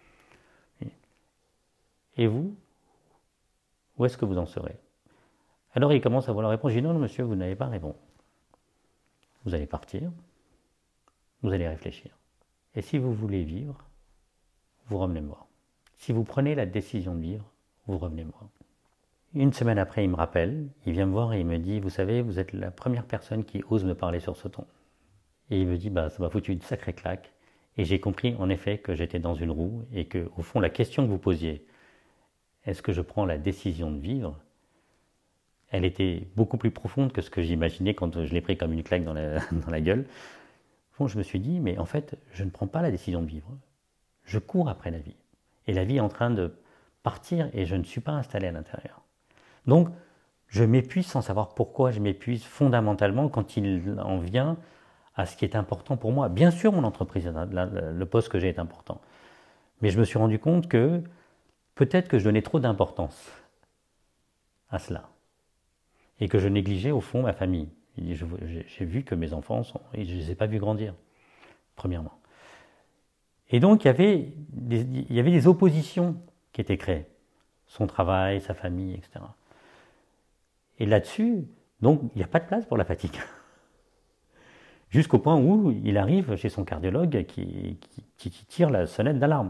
Et vous, où est-ce que vous en serez? Alors il commence à avoir la réponse. Je dis, non, monsieur, vous n'avez pas répondu. Vous allez partir, vous allez réfléchir. Et si vous voulez vivre, vous revenez me voir. Si vous prenez la décision de vivre, vous revenez me voir. Une semaine après, il me rappelle, il vient me voir et il me dit, vous savez, vous êtes la première personne qui ose me parler sur ce ton. Et il me dit, bah, ça m'a foutu une sacrée claque. Et j'ai compris en effet que j'étais dans une roue et que, au fond, la question que vous posiez, est-ce que je prends la décision de vivre, elle était beaucoup plus profonde que ce que j'imaginais quand je l'ai pris comme une claque dans la gueule. Au fond, je me suis dit, mais en fait, je ne prends pas la décision de vivre. Je cours après la vie. Et la vie est en train de partir et je ne suis pas installé à l'intérieur. Donc, je m'épuise sans savoir pourquoi je m'épuise fondamentalement quand il en vient à ce qui est important pour moi. Bien sûr, mon entreprise, le poste que j'ai est important. Mais je me suis rendu compte que peut-être que je donnais trop d'importance à cela. Et que je négligeais au fond ma famille. J'ai vu que mes enfants, je ne les ai pas vus grandir, premièrement. Et donc, il y avait des oppositions qui étaient créées. Son travail, sa famille, etc. Et là-dessus, donc, il n'y a pas de place pour la fatigue. Jusqu'au point où il arrive chez son cardiologue qui tire la sonnette d'alarme.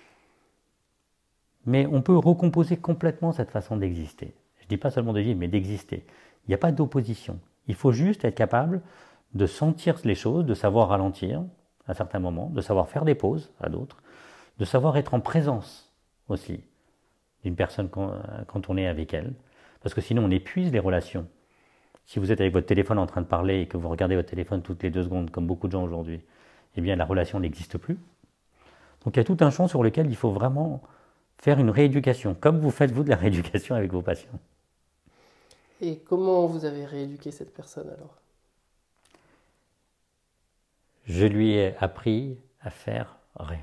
Mais on peut recomposer complètement cette façon d'exister. Je ne dis pas seulement de vivre, mais d'exister. Il n'y a pas d'opposition. Il faut juste être capable de sentir les choses, de savoir ralentir à certains moments, de savoir faire des pauses à d'autres, de savoir être en présence aussi d'une personne quand on est avec elle. Parce que sinon on épuise les relations. Si vous êtes avec votre téléphone en train de parler et que vous regardez votre téléphone toutes les 2 secondes, comme beaucoup de gens aujourd'hui, eh bien la relation n'existe plus. Donc il y a tout un champ sur lequel il faut vraiment faire une rééducation, comme vous faites vous de la rééducation avec vos patients. Et comment vous avez rééduqué cette personne alors? Je lui ai appris à faire rien.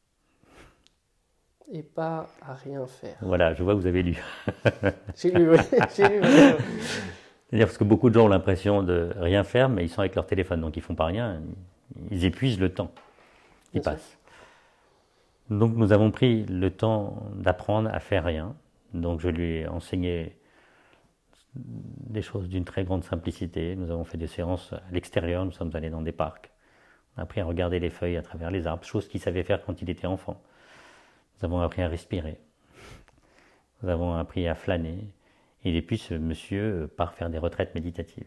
Et pas à rien faire. Voilà, je vois que vous avez lu. J'ai lu, oui. C'est-à-dire parce que beaucoup de gens ont l'impression de rien faire, mais ils sont avec leur téléphone, donc ils font pas rien, ils épuisent le temps. Ils passent. Donc nous avons pris le temps d'apprendre à faire rien. Donc je lui ai enseigné des choses d'une très grande simplicité. Nous avons fait des séances à l'extérieur, nous sommes allés dans des parcs. On a appris à regarder les feuilles à travers les arbres, chose qu'il savait faire quand il était enfant. Nous avons appris à respirer. Nous avons appris à flâner. Et depuis, ce monsieur part faire des retraites méditatives.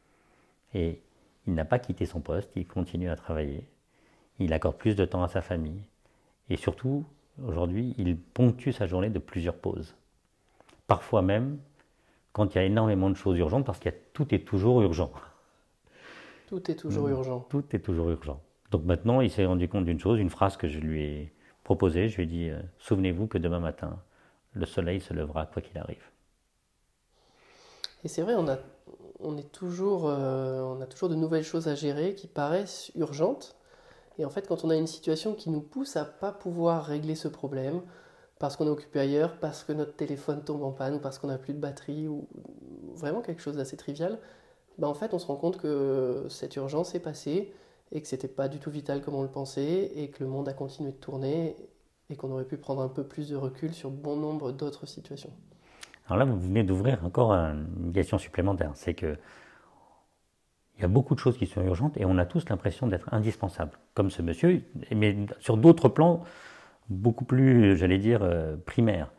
Et il n'a pas quitté son poste, il continue à travailler. Il accorde plus de temps à sa famille. Et surtout, aujourd'hui, il ponctue sa journée de plusieurs pauses. Parfois même, quand il y a énormément de choses urgentes, parce que tout est toujours urgent. Tout est toujours urgent. Tout est toujours urgent. Donc maintenant, il s'est rendu compte d'une chose, une phrase que je lui ai proposée. Je lui ai dit, souvenez-vous que demain matin, le soleil se lèvera quoi qu'il arrive. Et c'est vrai, on a toujours de nouvelles choses à gérer qui paraissent urgentes. Et en fait, quand on a une situation qui nous pousse à pas pouvoir régler ce problème, parce qu'on est occupé ailleurs, parce que notre téléphone tombe en panne, ou parce qu'on n'a plus de batterie, ou vraiment quelque chose d'assez trivial, ben en fait, on se rend compte que cette urgence est passée, et que c'était pas du tout vital comme on le pensait, et que le monde a continué de tourner, et qu'on aurait pu prendre un peu plus de recul sur bon nombre d'autres situations. Alors là, vous venez d'ouvrir encore une question supplémentaire. C'est que il y a beaucoup de choses qui sont urgentes et on a tous l'impression d'être indispensables, comme ce monsieur, mais sur d'autres plans beaucoup plus, j'allais dire, primaires.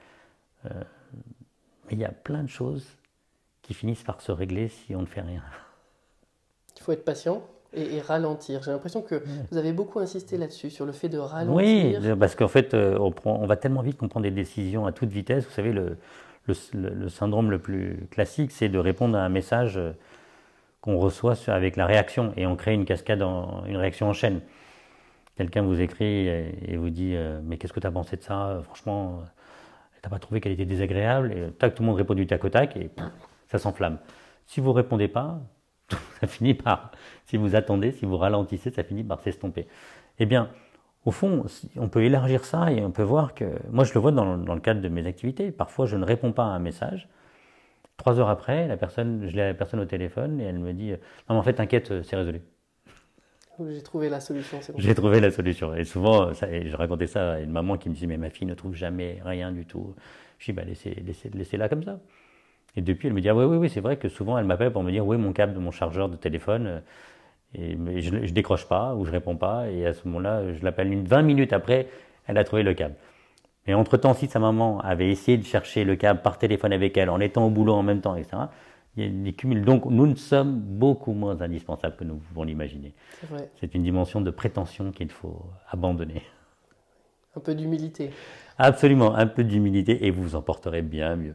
Mais il y a plein de choses qui finissent par se régler si on ne fait rien. Il faut être patient et ralentir. J'ai l'impression que vous avez beaucoup insisté là-dessus, sur le fait de ralentir. Oui, parce qu'en fait, on va tellement vite qu'on prend des décisions à toute vitesse. Vous savez, le syndrome le plus classique, c'est de répondre à un message qu'on reçoit avec la réaction et on crée une cascade, une réaction en chaîne. Quelqu'un vous écrit et vous dit mais qu'est-ce que tu as pensé de ça? Franchement, t'as pas trouvé qu'elle était désagréable? Et tac, tout le monde répond du tac au tac et ça s'enflamme. Si vous répondez pas, ça finit par, si vous attendez, si vous ralentissez, ça finit par s'estomper. Eh bien, au fond, on peut élargir ça et on peut voir que, moi je le vois dans le cadre de mes activités, parfois je ne réponds pas à un message. 3 heures après, je l'ai la personne au téléphone et elle me dit non mais en fait t'inquiète, c'est résolu. J'ai trouvé la solution, c'est bon. J'ai trouvé la solution. Et souvent, je racontais ça à une maman qui me dit mais ma fille ne trouve jamais rien du tout. Je dis bah laissez-la comme ça. Et depuis elle me dit ah oui c'est vrai que souvent elle m'appelle pour me dire où est mon câble de mon chargeur de téléphone mais je décroche pas ou je réponds pas et à ce moment-là je l'appelle 20 minutes après elle a trouvé le câble. Mais entre-temps, si sa maman avait essayé de chercher le câble par téléphone avec elle, en étant au boulot en même temps, etc., il y a des cumuls. Donc, nous sommes beaucoup moins indispensables que nous pouvons l'imaginer. C'est vrai. C'est une dimension de prétention qu'il faut abandonner. Un peu d'humilité. Absolument, un peu d'humilité et vous vous en porterez bien mieux.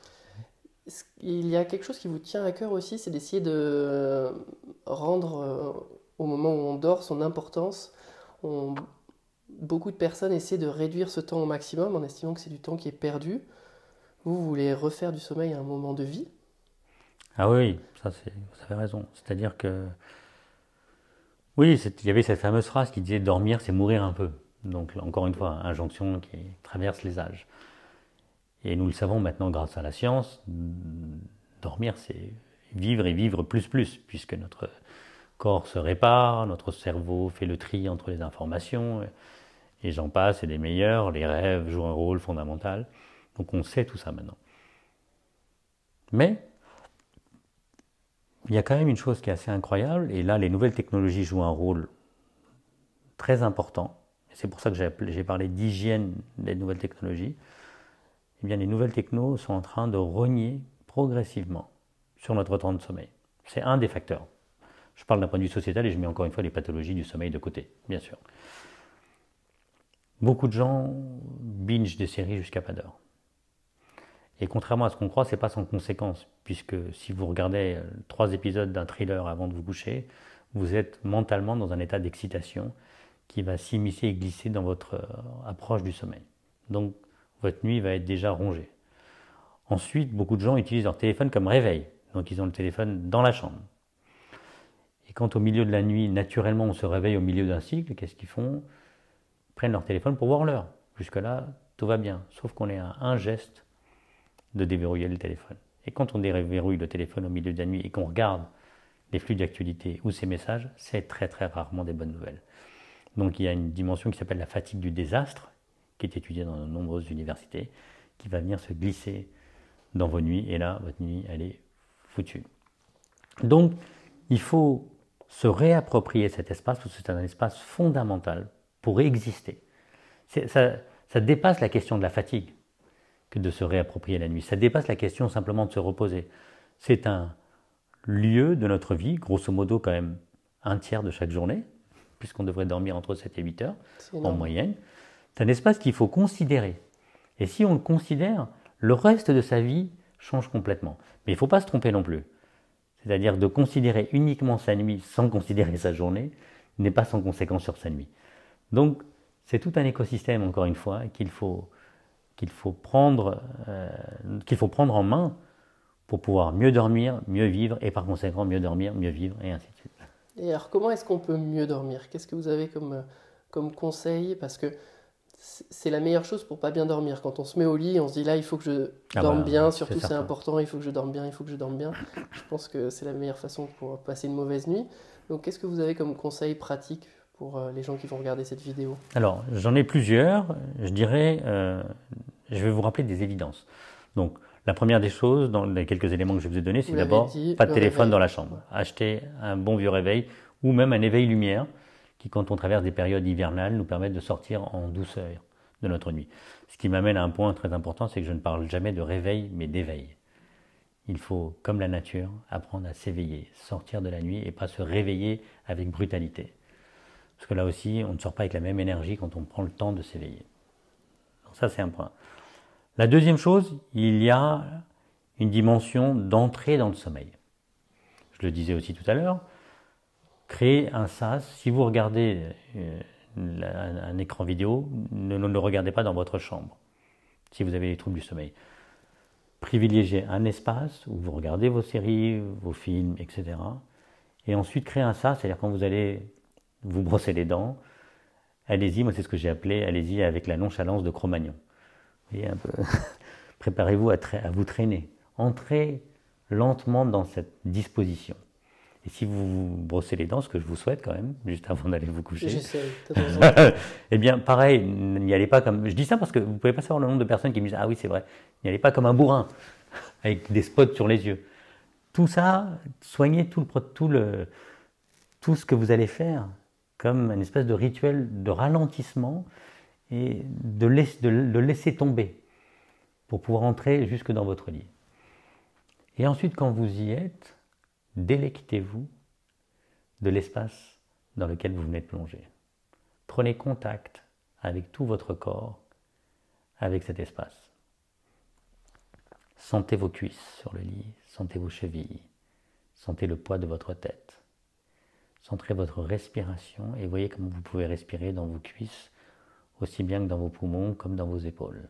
Il y a quelque chose qui vous tient à cœur aussi, c'est d'essayer de rendre au moment où on dort son importance. Beaucoup de personnes essaient de réduire ce temps au maximum en estimant que c'est du temps qui est perdu. Vous voulez refaire du sommeil à un moment de vie? Ah oui, ça vous avez raison. C'est-à-dire que, oui, il y avait cette fameuse phrase qui disait dormir, c'est mourir un peu. Donc encore une fois, injonction qui traverse les âges. Et nous le savons maintenant grâce à la science, dormir c'est vivre et vivre plus, puisque notre corps se répare, notre cerveau fait le tri entre les informations, et j'en passe, et des meilleurs, les rêves jouent un rôle fondamental. Donc on sait tout ça maintenant. Mais il y a quand même une chose qui est assez incroyable, et là les nouvelles technologies jouent un rôle très important. C'est pour ça que j'ai parlé d'hygiène des nouvelles technologies. Eh bien les nouvelles technos sont en train de rogner progressivement sur notre temps de sommeil. C'est un des facteurs. Je parle d'un point de vue sociétal et je mets encore une fois les pathologies du sommeil de côté, bien sûr. Beaucoup de gens binge des séries jusqu'à pas d'heure. Et contrairement à ce qu'on croit, c'est pas sans conséquence, puisque si vous regardez 3 épisodes d'un thriller avant de vous coucher, vous êtes mentalement dans un état d'excitation qui va s'immiscer et glisser dans votre approche du sommeil. Donc votre nuit va être déjà rongée. Ensuite, beaucoup de gens utilisent leur téléphone comme réveil, donc ils ont le téléphone dans la chambre. Et quand au milieu de la nuit, naturellement, on se réveille au milieu d'un cycle, qu'est-ce qu'ils font? Ils prennent leur téléphone pour voir l'heure. Jusque-là, tout va bien, sauf qu'on est à un geste de déverrouiller le téléphone. Et quand on déverrouille le téléphone au milieu de la nuit et qu'on regarde les flux d'actualité ou ces messages, c'est très très rarement des bonnes nouvelles. Donc il y a une dimension qui s'appelle la fatigue du désastre, qui est étudiée dans de nombreuses universités, qui va venir se glisser dans vos nuits, et là, votre nuit, elle est foutue. Donc, il faut se réapproprier cet espace, parce que c'est un espace fondamental pour exister. Ça dépasse la question de la fatigue. que de se réapproprier la nuit. Ça dépasse la question simplement de se reposer. C'est un lieu de notre vie, grosso modo quand même un tiers de chaque journée, puisqu'on devrait dormir entre 7 et 8 heures en moyenne. C'est un espace qu'il faut considérer. Et si on le considère, le reste de sa vie change complètement. Mais il ne faut pas se tromper non plus. C'est-à-dire de considérer uniquement sa nuit sans considérer sa journée n'est pas sans conséquence sur sa nuit. Donc c'est tout un écosystème, encore une fois, qu'il faut prendre en main pour pouvoir mieux dormir, mieux vivre, et par conséquent mieux dormir, mieux vivre, et ainsi de suite. Et alors comment est-ce qu'on peut mieux dormir? Qu'est-ce que vous avez comme conseil? Parce que c'est la meilleure chose pour pas bien dormir. Quand on se met au lit, on se dit là, il faut que je dorme bien, surtout c'est important, il faut que je dorme bien, il faut que je dorme bien. Je pense que c'est la meilleure façon pour passer une mauvaise nuit. Donc qu'est-ce que vous avez comme conseil pratique pour les gens qui vont regarder cette vidéo? Alors, j'en ai plusieurs. Je dirais, je vais vous rappeler des évidences. Donc, la première des choses, dans les quelques éléments que je vous ai donnés, c'est d'abord pas de téléphone dans la chambre. Acheter un bon vieux réveil ou même un éveil lumière qui, quand on traverse des périodes hivernales, nous permettent de sortir en douceur de notre nuit. Ce qui m'amène à un point très important, c'est que je ne parle jamais de réveil, mais d'éveil. Il faut, comme la nature, apprendre à s'éveiller, sortir de la nuit et pas se réveiller avec brutalité. Parce que là aussi, on ne sort pas avec la même énergie quand on prend le temps de s'éveiller. Donc ça, c'est un point. La deuxième chose, il y a une dimension d'entrée dans le sommeil. Je le disais aussi tout à l'heure, créer un sas. Si vous regardez un écran vidéo, ne le regardez pas dans votre chambre, si vous avez des troubles du sommeil. Privilégiez un espace où vous regardez vos séries, vos films, etc. Et ensuite, créer un sas, c'est-à-dire quand vous allez vous brosser les dents, allez-y, moi c'est ce que j'ai appelé, allez-y avec la nonchalance de Cro-Magnon. Vous voyez un peu, préparez-vous à vous traîner. Entrez lentement dans cette disposition. Et si vous vous brossez les dents, ce que je vous souhaite quand même, juste avant d'aller vous coucher, eh bien pareil, n'y allez pas comme... Je dis ça parce que vous ne pouvez pas savoir le nombre de personnes qui me disent « Ah oui, c'est vrai, n'y allez pas comme un bourrin, avec des spots sur les yeux. » Tout ça, soignez tout ce que vous allez faire comme une espèce de rituel de ralentissement et de laisser tomber pour pouvoir entrer jusque dans votre lit. Et ensuite, quand vous y êtes, délectez-vous de l'espace dans lequel vous venez de plonger. Prenez contact avec tout votre corps, avec cet espace. Sentez vos cuisses sur le lit, sentez vos chevilles, sentez le poids de votre tête. Centrez votre respiration et voyez comment vous pouvez respirer dans vos cuisses, aussi bien que dans vos poumons comme dans vos épaules.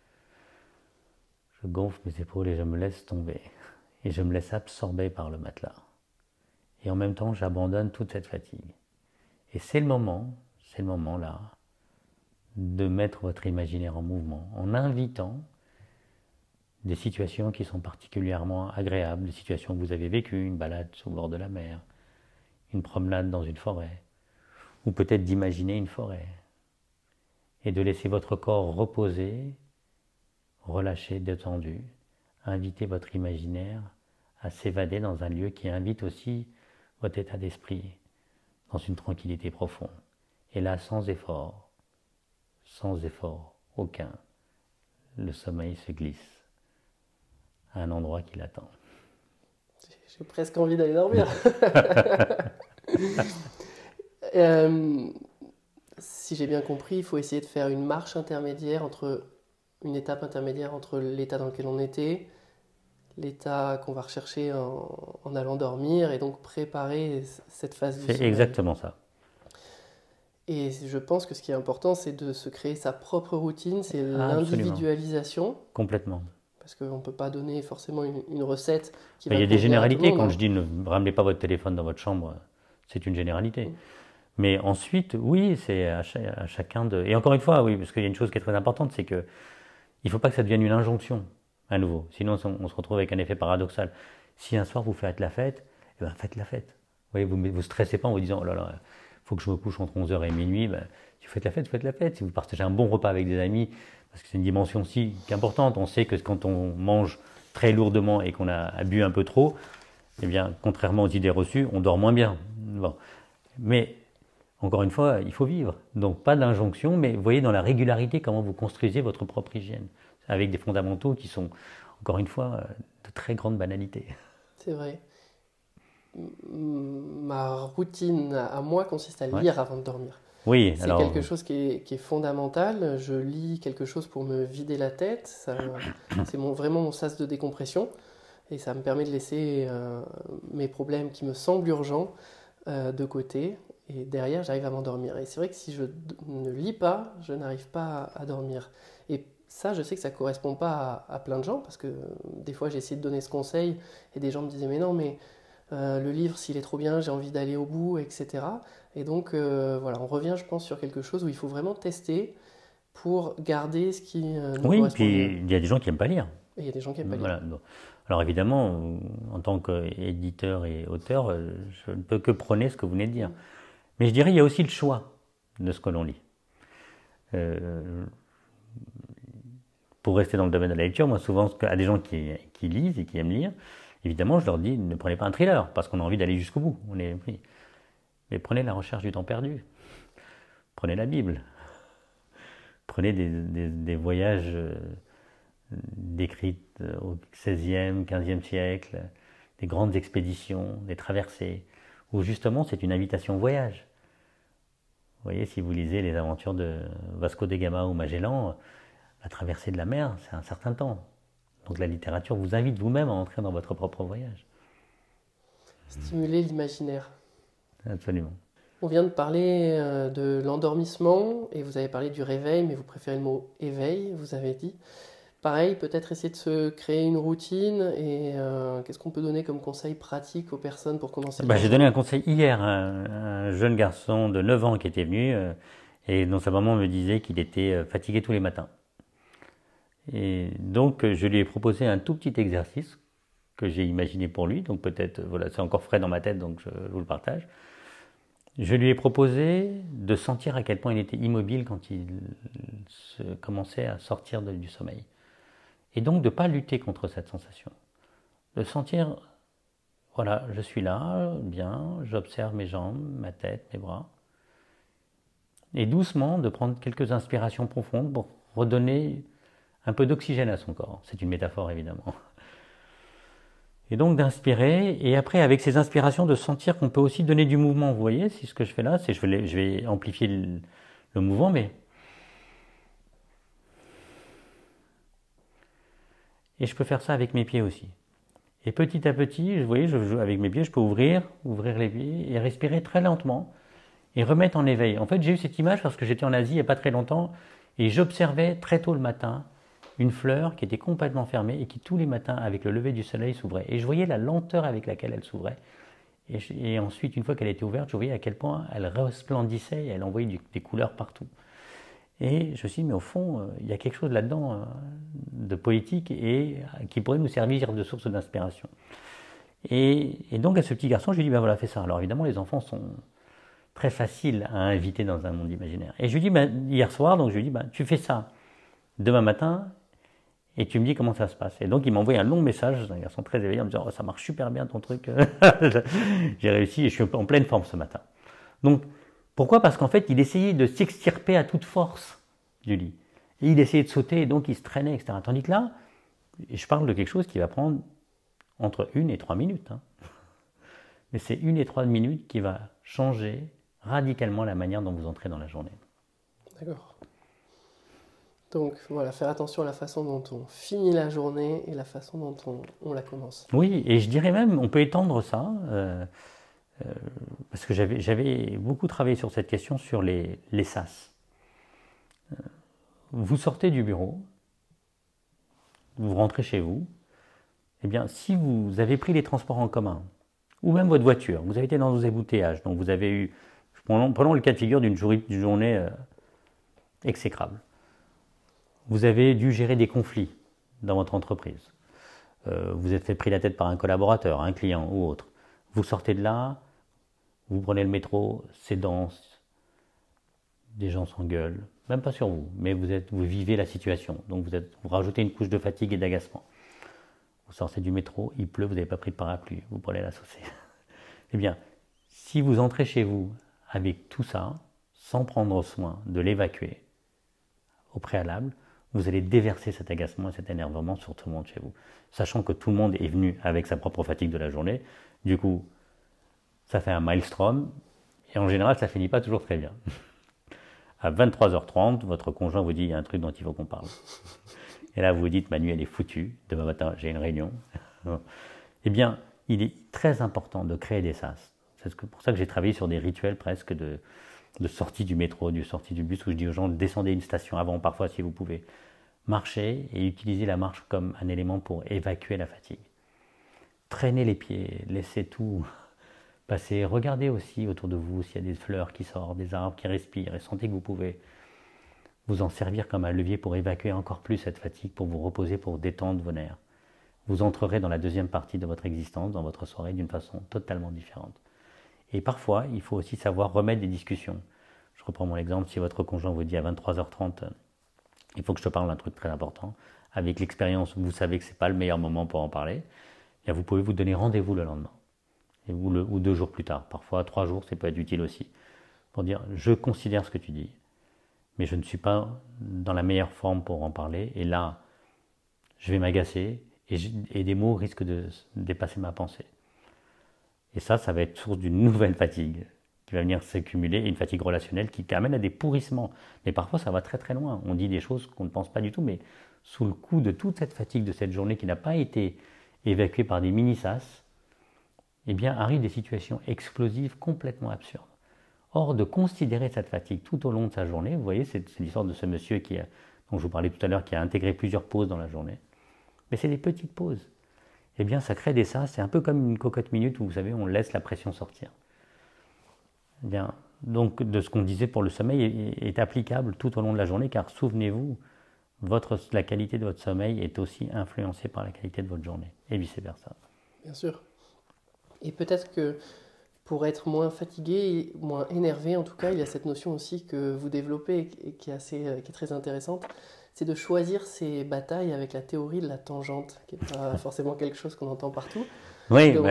Je gonfle mes épaules et je me laisse tomber. Et je me laisse absorber par le matelas. Et en même temps, j'abandonne toute cette fatigue. Et c'est le moment là, de mettre votre imaginaire en mouvement, en invitant des situations qui sont particulièrement agréables, des situations que vous avez vécues, une balade au bord de la mer, une promenade dans une forêt, ou peut-être d'imaginer une forêt, et de laisser votre corps reposer, relâché, détendu, inviter votre imaginaire à s'évader dans un lieu qui invite aussi votre état d'esprit dans une tranquillité profonde. Et là, sans effort aucun, le sommeil se glisse à un endroit qui l'attend. J'ai presque envie d'aller dormir. Si j'ai bien compris, il faut essayer de faire une étape intermédiaire entre l'état dans lequel on était, l'état qu'on va rechercher en allant dormir, et donc préparer cette phase du sommeil. C'est exactement ça. Et je pense que ce qui est important, c'est de se créer sa propre routine, c'est l'individualisation. Complètement. Parce qu'on ne peut pas donner forcément une recette qui va... Il y a des généralités. Quand je dis ne ramenez pas votre téléphone dans votre chambre, c'est une généralité. Mais ensuite, oui, c'est à chacun de... Et encore une fois, oui, parce qu'il y a une chose qui est très importante, c'est que il ne faut pas que ça devienne une injonction, à nouveau. Sinon, on se retrouve avec un effet paradoxal. Si un soir vous faites la fête, eh ben faites la fête. Vous voyez, vous stressez pas en vous disant, oh là là, il faut que je me couche entre 11h et minuit. Ben, si vous faites la fête, faites la fête. Si vous partagez un bon repas avec des amis, parce que c'est une dimension aussi importante. On sait que quand on mange très lourdement et qu'on a bu un peu trop, eh bien, contrairement aux idées reçues, on dort moins bien. Bon. Mais, encore une fois, il faut vivre. Donc, pas d'injonction, mais vous voyez dans la régularité comment vous construisez votre propre hygiène. avec des fondamentaux qui sont, encore une fois, de très grande banalité. C'est vrai. Ma routine à moi consiste à Ouais. lire avant de dormir. Oui, C'est alors, quelque chose qui est fondamental. Je lis quelque chose pour me vider la tête. C'est vraiment mon sas de décompression. Et ça me permet de laisser mes problèmes qui me semblent urgents de côté. Et derrière, j'arrive à m'endormir. Et c'est vrai que si je ne lis pas, je n'arrive pas à dormir. Et ça, je sais que ça ne correspond pas à plein de gens, parce que des fois, j'ai essayé de donner ce conseil, et des gens me disaient, mais non, mais le livre, s'il est trop bien, j'ai envie d'aller au bout, etc. Et donc, voilà, on revient, je pense, sur quelque chose où il faut vraiment tester pour garder ce qui nous oui, correspond le mieux. puis il y a des gens qui n'aiment pas lire. Et il y a des gens qui n'aiment pas lire. Voilà. Bon. Alors évidemment, en tant qu'éditeur et auteur, je ne peux que prôner ce que vous venez de dire. Mais je dirais qu'il y a aussi le choix de ce que l'on lit. Pour rester dans le domaine de la lecture, moi souvent, à des gens qui lisent et qui aiment lire, évidemment, je leur dis, ne prenez pas un thriller, parce qu'on a envie d'aller jusqu'au bout. Mais prenez La Recherche du temps perdu. Prenez la Bible. Prenez des voyages décrits au XVIe, XVe siècle, des grandes expéditions, des traversées, où justement c'est une invitation au voyage. Vous voyez, si vous lisez les aventures de Vasco de Gama ou Magellan, la traversée de la mer, c'est un certain temps. Donc la littérature vous invite vous-même à entrer dans votre propre voyage. Stimuler l'imaginaire. Absolument. On vient de parler de l'endormissement et vous avez parlé du réveil, mais vous préférez le mot éveil, vous avez dit. Pareil, peut-être essayer de se créer une routine et qu'est-ce qu'on peut donner comme conseil pratique aux personnes pour commencer le J'ai donné un conseil hier à un jeune garçon de 9 ans qui était venu et dont sa maman me disait qu'il était fatigué tous les matins. Et donc je lui ai proposé un tout petit exercice que j'ai imaginé pour lui, donc peut-être, voilà, c'est encore frais dans ma tête, donc je vous le partage. Je lui ai proposé de sentir à quel point il était immobile quand il commençait à sortir du sommeil. Et donc de ne pas lutter contre cette sensation. De sentir, voilà, je suis là, bien, j'observe mes jambes, ma tête, mes bras. Et doucement de prendre quelques inspirations profondes pour redonner un peu d'oxygène à son corps. C'est une métaphore évidemment. Et donc d'inspirer, et après avec ces inspirations de sentir qu'on peut aussi donner du mouvement. Vous voyez, si ce que je fais là, c'est je vais amplifier le mouvement, mais... Et je peux faire ça avec mes pieds aussi. Et petit à petit, vous voyez, avec mes pieds, je peux ouvrir les pieds et respirer très lentement et remettre en éveil. En fait, j'ai eu cette image parce que j'étais en Asie il n'y a pas très longtemps et j'observais très tôt le matin une fleur qui était complètement fermée et qui tous les matins, avec le lever du soleil, s'ouvrait. Et je voyais la lenteur avec laquelle elle s'ouvrait. Et ensuite, une fois qu'elle était ouverte, je voyais à quel point elle resplendissait et elle envoyait des couleurs partout. Et je me suis dit, mais au fond, il y a quelque chose là-dedans de poétique et qui pourrait nous servir de source d'inspiration. Et donc à ce petit garçon, je lui ai dit, ben voilà, fais ça. Alors évidemment, les enfants sont très faciles à inviter dans un monde imaginaire. Et je lui ai dit, ben, hier soir, donc je lui ai dit, ben, tu fais ça demain matin et tu me dis comment ça se passe. Et donc il m'a envoyé un long message, c'est un garçon très éveillé, en me disant, oh, ça marche super bien ton truc. J'ai réussi et je suis en pleine forme ce matin. Donc, pourquoi ? Parce qu'en fait, il essayait de s'extirper à toute force du lit. Et il essayait de sauter, et donc il se traînait, etc. Tandis que là, je parle de quelque chose qui va prendre entre 1 et 3 minutes. Hein. Mais c'est 1 et 3 minutes qui va changer radicalement la manière dont vous entrez dans la journée. D'accord. Donc voilà, faire attention à la façon dont on finit la journée et la façon dont on la commence. Oui, et je dirais même, on peut étendre ça, parce que j'avais beaucoup travaillé sur cette question, sur les sas. Vous sortez du bureau, vous rentrez chez vous, eh bien, si vous avez pris les transports en commun, ou même votre voiture, vous avez été dans des embouteillages, donc vous avez eu, prenons le cas de figure d'une journée exécrable. Vous avez dû gérer des conflits dans votre entreprise. Vous êtes fait pris la tête par un collaborateur, un client ou autre. Vous sortez de là, vous prenez le métro, c'est dense, des gens s'engueulent, même pas sur vous, mais vous vivez la situation. Donc vous rajoutez une couche de fatigue et d'agacement. Vous sortez du métro, il pleut, vous n'avez pas pris de parapluie, vous prenez la saucée. Eh bien, si vous entrez chez vous avec tout ça, sans prendre soin de l'évacuer au préalable, vous allez déverser cet agacement et cet énervement sur tout le monde chez vous, sachant que tout le monde est venu avec sa propre fatigue de la journée. Du coup, ça fait un maelstrom, et en général, ça finit pas toujours très bien. À 23h30, votre conjoint vous dit, il y a un truc dont il faut qu'on parle. Et là, vous vous dites, ma nuit, elle est foutue, demain matin, j'ai une réunion. Eh bien, il est très important de créer des sas. C'est pour ça que j'ai travaillé sur des rituels presque de sortie du métro, de sortie du bus, où je dis aux gens, descendez une station avant, parfois, si vous pouvez. Marchez et utilisez la marche comme un élément pour évacuer la fatigue. Traînez les pieds, laissez tout passer. Regardez aussi autour de vous s'il y a des fleurs qui sortent, des arbres qui respirent, et sentez que vous pouvez vous en servir comme un levier pour évacuer encore plus cette fatigue, pour vous reposer, pour détendre vos nerfs. Vous entrerez dans la deuxième partie de votre existence, dans votre soirée, d'une façon totalement différente. Et parfois, il faut aussi savoir remettre des discussions. Je reprends mon exemple, si votre conjoint vous dit à 23h30, il faut que je te parle d'un truc très important, avec l'expérience, vous savez que ce n'est pas le meilleur moment pour en parler, et vous pouvez vous donner rendez-vous le lendemain, ou 2 jours plus tard. Parfois, 3 jours, ça peut être utile aussi, pour dire, je considère ce que tu dis, mais je ne suis pas dans la meilleure forme pour en parler, et là, je vais m'agacer, et des mots risquent de dépasser ma pensée. Et ça va être source d'une nouvelle fatigue qui va venir s'accumuler, et une fatigue relationnelle qui amène à des pourrissements. Mais parfois, ça va très très loin. On dit des choses qu'on ne pense pas du tout, mais sous le coup de toute cette fatigue de cette journée qui n'a pas été évacuée par des mini-sas, eh bien, arrivent des situations explosives complètement absurdes. Or, de considérer cette fatigue tout au long de sa journée, vous voyez, c'est l'histoire de ce monsieur dont je vous parlais tout à l'heure, qui a intégré plusieurs pauses dans la journée. Mais c'est des petites pauses. Eh bien, ça crée des sas. C'est un peu comme une cocotte minute où, vous savez, on laisse la pression sortir. Eh bien, donc, de ce qu'on disait pour le sommeil est applicable tout au long de la journée, car souvenez-vous, la qualité de votre sommeil est aussi influencée par la qualité de votre journée, et vice-versa. Bien sûr. Et peut-être que pour être moins fatigué, moins énervé en tout cas, il y a cette notion aussi que vous développez et qui est très intéressante, c'est de choisir ses batailles avec la théorie de la tangente, qui n'est pas forcément quelque chose qu'on entend partout. Oui, donc,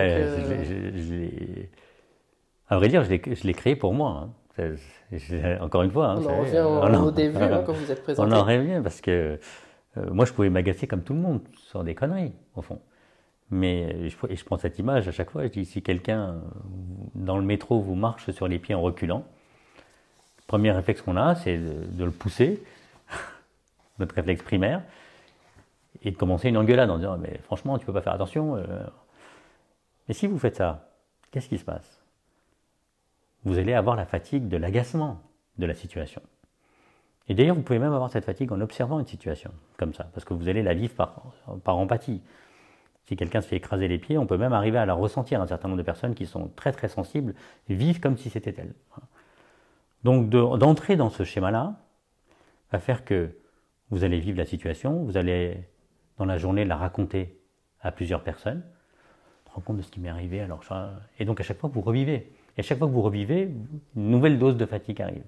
à vrai dire, je l'ai créé pour moi. Hein. Encore une fois. Hein, on en revient au début quand vous êtes présenté. On en revient parce que moi, je pouvais m'agacer comme tout le monde sur des conneries, au fond. Mais je prends cette image à chaque fois. Je dis, si quelqu'un dans le métro vous marche sur les pieds en reculant, le premier réflexe qu'on a, c'est de le pousser, notre réflexe primaire, et de commencer une engueulade en disant, mais franchement, tu peux pas faire attention. Mais si vous faites ça, qu'est-ce qui se passe? Vous allez avoir la fatigue de l'agacement de la situation. Et d'ailleurs, vous pouvez même avoir cette fatigue en observant une situation comme ça, parce que vous allez la vivre par empathie. Si quelqu'un se fait écraser les pieds, on peut même arriver à la ressentir. Un certain nombre de personnes qui sont très très sensibles vivent comme si c'était elles. Donc d'entrer dans ce schéma-là va faire que vous allez vivre la situation, vous allez dans la journée la raconter à plusieurs personnes, vous rendre compte de ce qui m'est arrivé, et donc à chaque fois vous revivez. Et à chaque fois que vous revivez, une nouvelle dose de fatigue arrive.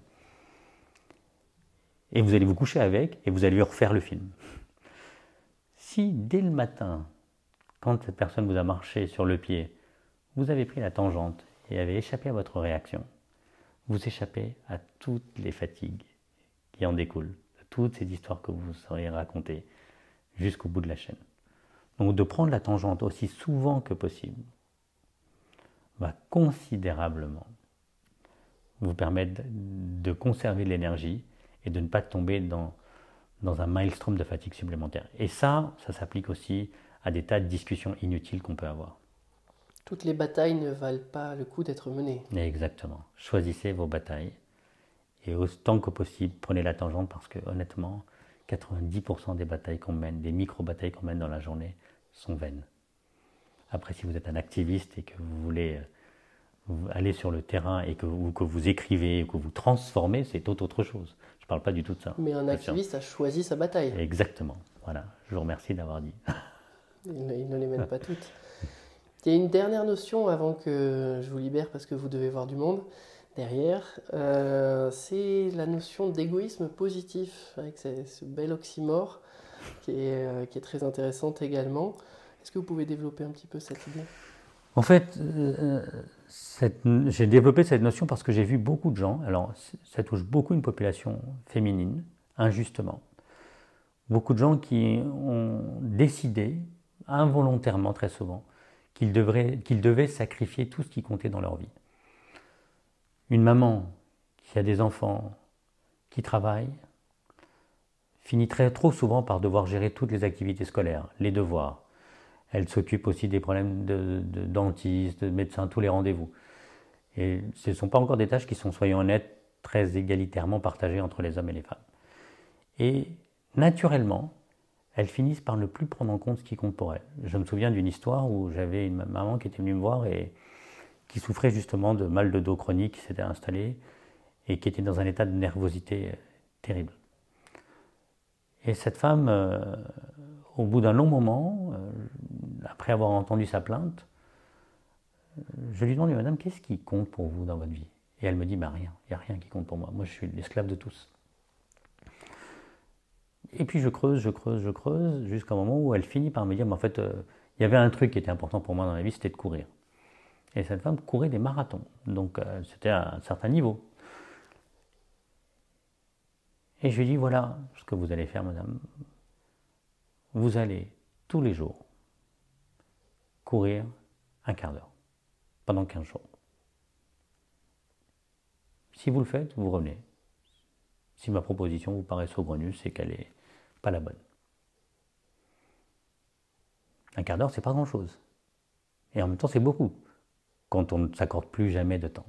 Et vous allez vous coucher avec, et vous allez refaire le film. Si dès le matin, quand cette personne vous a marché sur le pied, vous avez pris la tangente et avez échappé à votre réaction, vous échappez à toutes les fatigues qui en découlent, à toutes ces histoires que vous auriez racontées jusqu'au bout de la chaîne. Donc de prendre la tangente aussi souvent que possible va considérablement vous permettre de conserver l'énergie et de ne pas tomber dans un maelstrom de fatigue supplémentaire. Et ça s'applique aussi à des tas de discussions inutiles qu'on peut avoir. Toutes les batailles ne valent pas le coup d'être menées. Exactement. Choisissez vos batailles et autant que possible, prenez la tangente parce que honnêtement, 90% des batailles qu'on mène, des micro-batailles qu'on mène dans la journée sont vaines. Après, si vous êtes un activiste et que vous voulez aller sur le terrain et que vous écrivez, que vous transformez, c'est autre chose. Je ne parle pas du tout de ça. Mais un activiste a choisi sa bataille. Exactement. Voilà. Je vous remercie d'avoir dit. Il ne les mène pas toutes. Il y a une dernière notion avant que je vous libère parce que vous devez voir du monde derrière. C'est la notion d'égoïsme positif avec ce bel oxymore qui est très intéressante également. Est-ce que vous pouvez développer un petit peu cette idée? En fait, j'ai développé cette notion parce que j'ai vu beaucoup de gens, alors ça touche beaucoup une population féminine, injustement, Beaucoup de gens qui ont décidé, involontairement très souvent, qu'ils devaient sacrifier tout ce qui comptait dans leur vie. Une maman qui a des enfants, qui travaille, finit trop souvent par devoir gérer toutes les activités scolaires, les devoirs. Elle s'occupe aussi des problèmes de dentiste, de médecin, tous les rendez-vous. Et ce ne sont pas encore des tâches qui sont, soyons honnêtes, très égalitairement partagées entre les hommes et les femmes. Et naturellement, elles finissent par ne plus prendre en compte ce qui compte pour elles. Je me souviens d'une histoire où j'avais une maman qui était venue me voir et qui souffrait justement de mal de dos chronique qui s'était installé et qui était dans un état de nervosité terrible. Et cette femme, au bout d'un long moment, après avoir entendu sa plainte, je lui demande, madame, qu'est-ce qui compte pour vous dans votre vie? Et elle me dit, bah rien, il n'y a rien qui compte pour moi. Moi, je suis l'esclave de tous. Et puis je creuse, jusqu'à un moment où elle finit par me dire, mais en fait, il y avait un truc qui était important pour moi dans la vie, c'était de courir. Et cette femme courait des marathons, donc c'était à un certain niveau. Et je lui dis, voilà ce que vous allez faire, madame. Vous allez tous les jours courir un quart d'heure, pendant 15 jours. Si vous le faites, vous revenez. Si ma proposition vous paraît saugrenue, c'est qu'elle n'est pas la bonne. Un quart d'heure, c'est pas grand-chose. Et en même temps, c'est beaucoup, quand on ne s'accorde plus jamais de temps.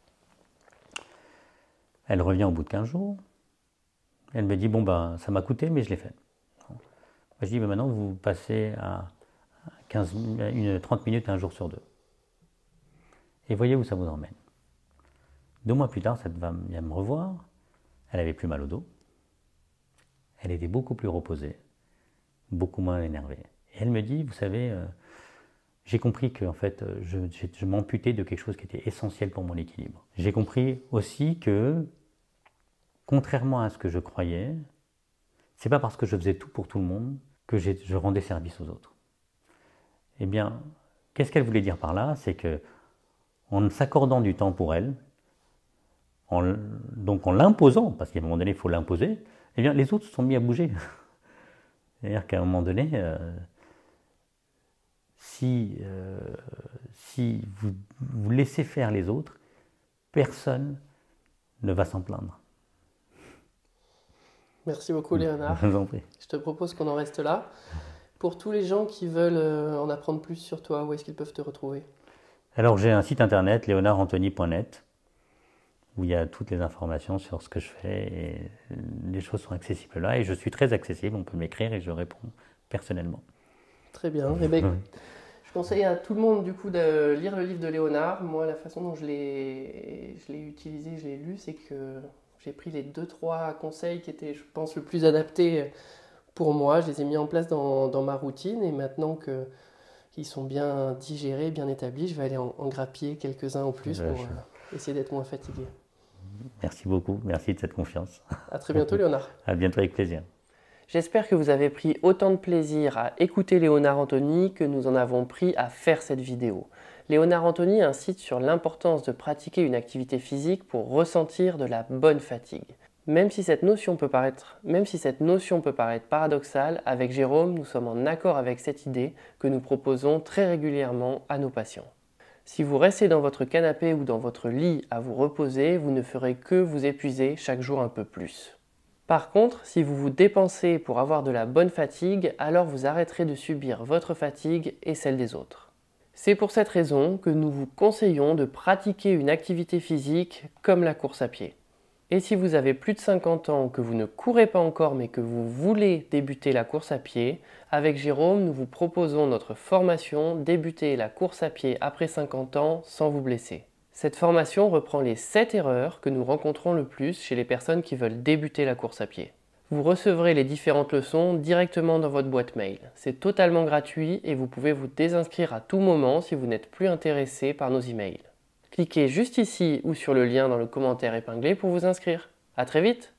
Elle revient au bout de 15 jours. Elle me dit, bon ben, ça m'a coûté, mais je l'ai fait. Je dis, ben maintenant, vous passez à 30 minutes un jour sur 2. Et voyez où ça vous emmène. 2 mois plus tard, cette femme vient me revoir. Elle avait plus mal au dos. Elle était beaucoup plus reposée, beaucoup moins énervée. Et elle me dit, vous savez, j'ai compris que en fait, je m'amputais de quelque chose qui était essentiel pour mon équilibre. J'ai compris aussi que, contrairement à ce que je croyais, c'est pas parce que je faisais tout pour tout le monde que je rendais service aux autres. Eh bien, qu'est-ce qu'elle voulait dire par là? C'est que, en s'accordant du temps pour elle, donc en l'imposant, parce qu'à un moment donné, il faut l'imposer, eh bien, les autres se sont mis à bouger. C'est-à-dire qu'à un moment donné, si vous laissez faire les autres, personne ne va s'en plaindre. Merci beaucoup, Léonard. Je vous en prie. Je te propose qu'on en reste là. Pour tous les gens qui veulent en apprendre plus sur toi, où est-ce qu'ils peuvent te retrouver? Alors, j'ai un site internet, leonardanthony.net, où il y a toutes les informations sur ce que je fais et les choses sont accessibles là. Et je suis très accessible, on peut m'écrire et je réponds personnellement. Très bien. Eh bien, je conseille à tout le monde du coup de lire le livre de Léonard. Moi, la façon dont je l'ai utilisé, je l'ai lu, c'est que j'ai pris les 2-3 conseils qui étaient, je pense, le plus adaptés pour moi. Je les ai mis en place dans ma routine et maintenant qu'ils sont bien digérés, bien établis, je vais aller en grappiller quelques-uns en plus pour essayer d'être moins fatigué. Merci beaucoup, merci de cette confiance. À très bientôt, Léonard. À bientôt, avec plaisir. J'espère que vous avez pris autant de plaisir à écouter Léonard Anthony que nous en avons pris à faire cette vidéo. Léonard Anthony insiste sur l'importance de pratiquer une activité physique pour ressentir de la bonne fatigue. Même si cette notion peut paraître paradoxale, avec Jérôme, nous sommes en accord avec cette idée que nous proposons très régulièrement à nos patients. Si vous restez dans votre canapé ou dans votre lit à vous reposer, vous ne ferez que vous épuiser chaque jour un peu plus. Par contre, si vous vous dépensez pour avoir de la bonne fatigue, alors vous arrêterez de subir votre fatigue et celle des autres. C'est pour cette raison que nous vous conseillons de pratiquer une activité physique comme la course à pied. Et si vous avez plus de 50 ans, que vous ne courez pas encore mais que vous voulez débuter la course à pied, avec Jérôme, nous vous proposons notre formation Débuter la course à pied après 50 ans sans vous blesser. Cette formation reprend les 7 erreurs que nous rencontrons le plus chez les personnes qui veulent débuter la course à pied. Vous recevrez les différentes leçons directement dans votre boîte mail. C'est totalement gratuit et vous pouvez vous désinscrire à tout moment si vous n'êtes plus intéressé par nos emails. Cliquez juste ici ou sur le lien dans le commentaire épinglé pour vous inscrire. À très vite!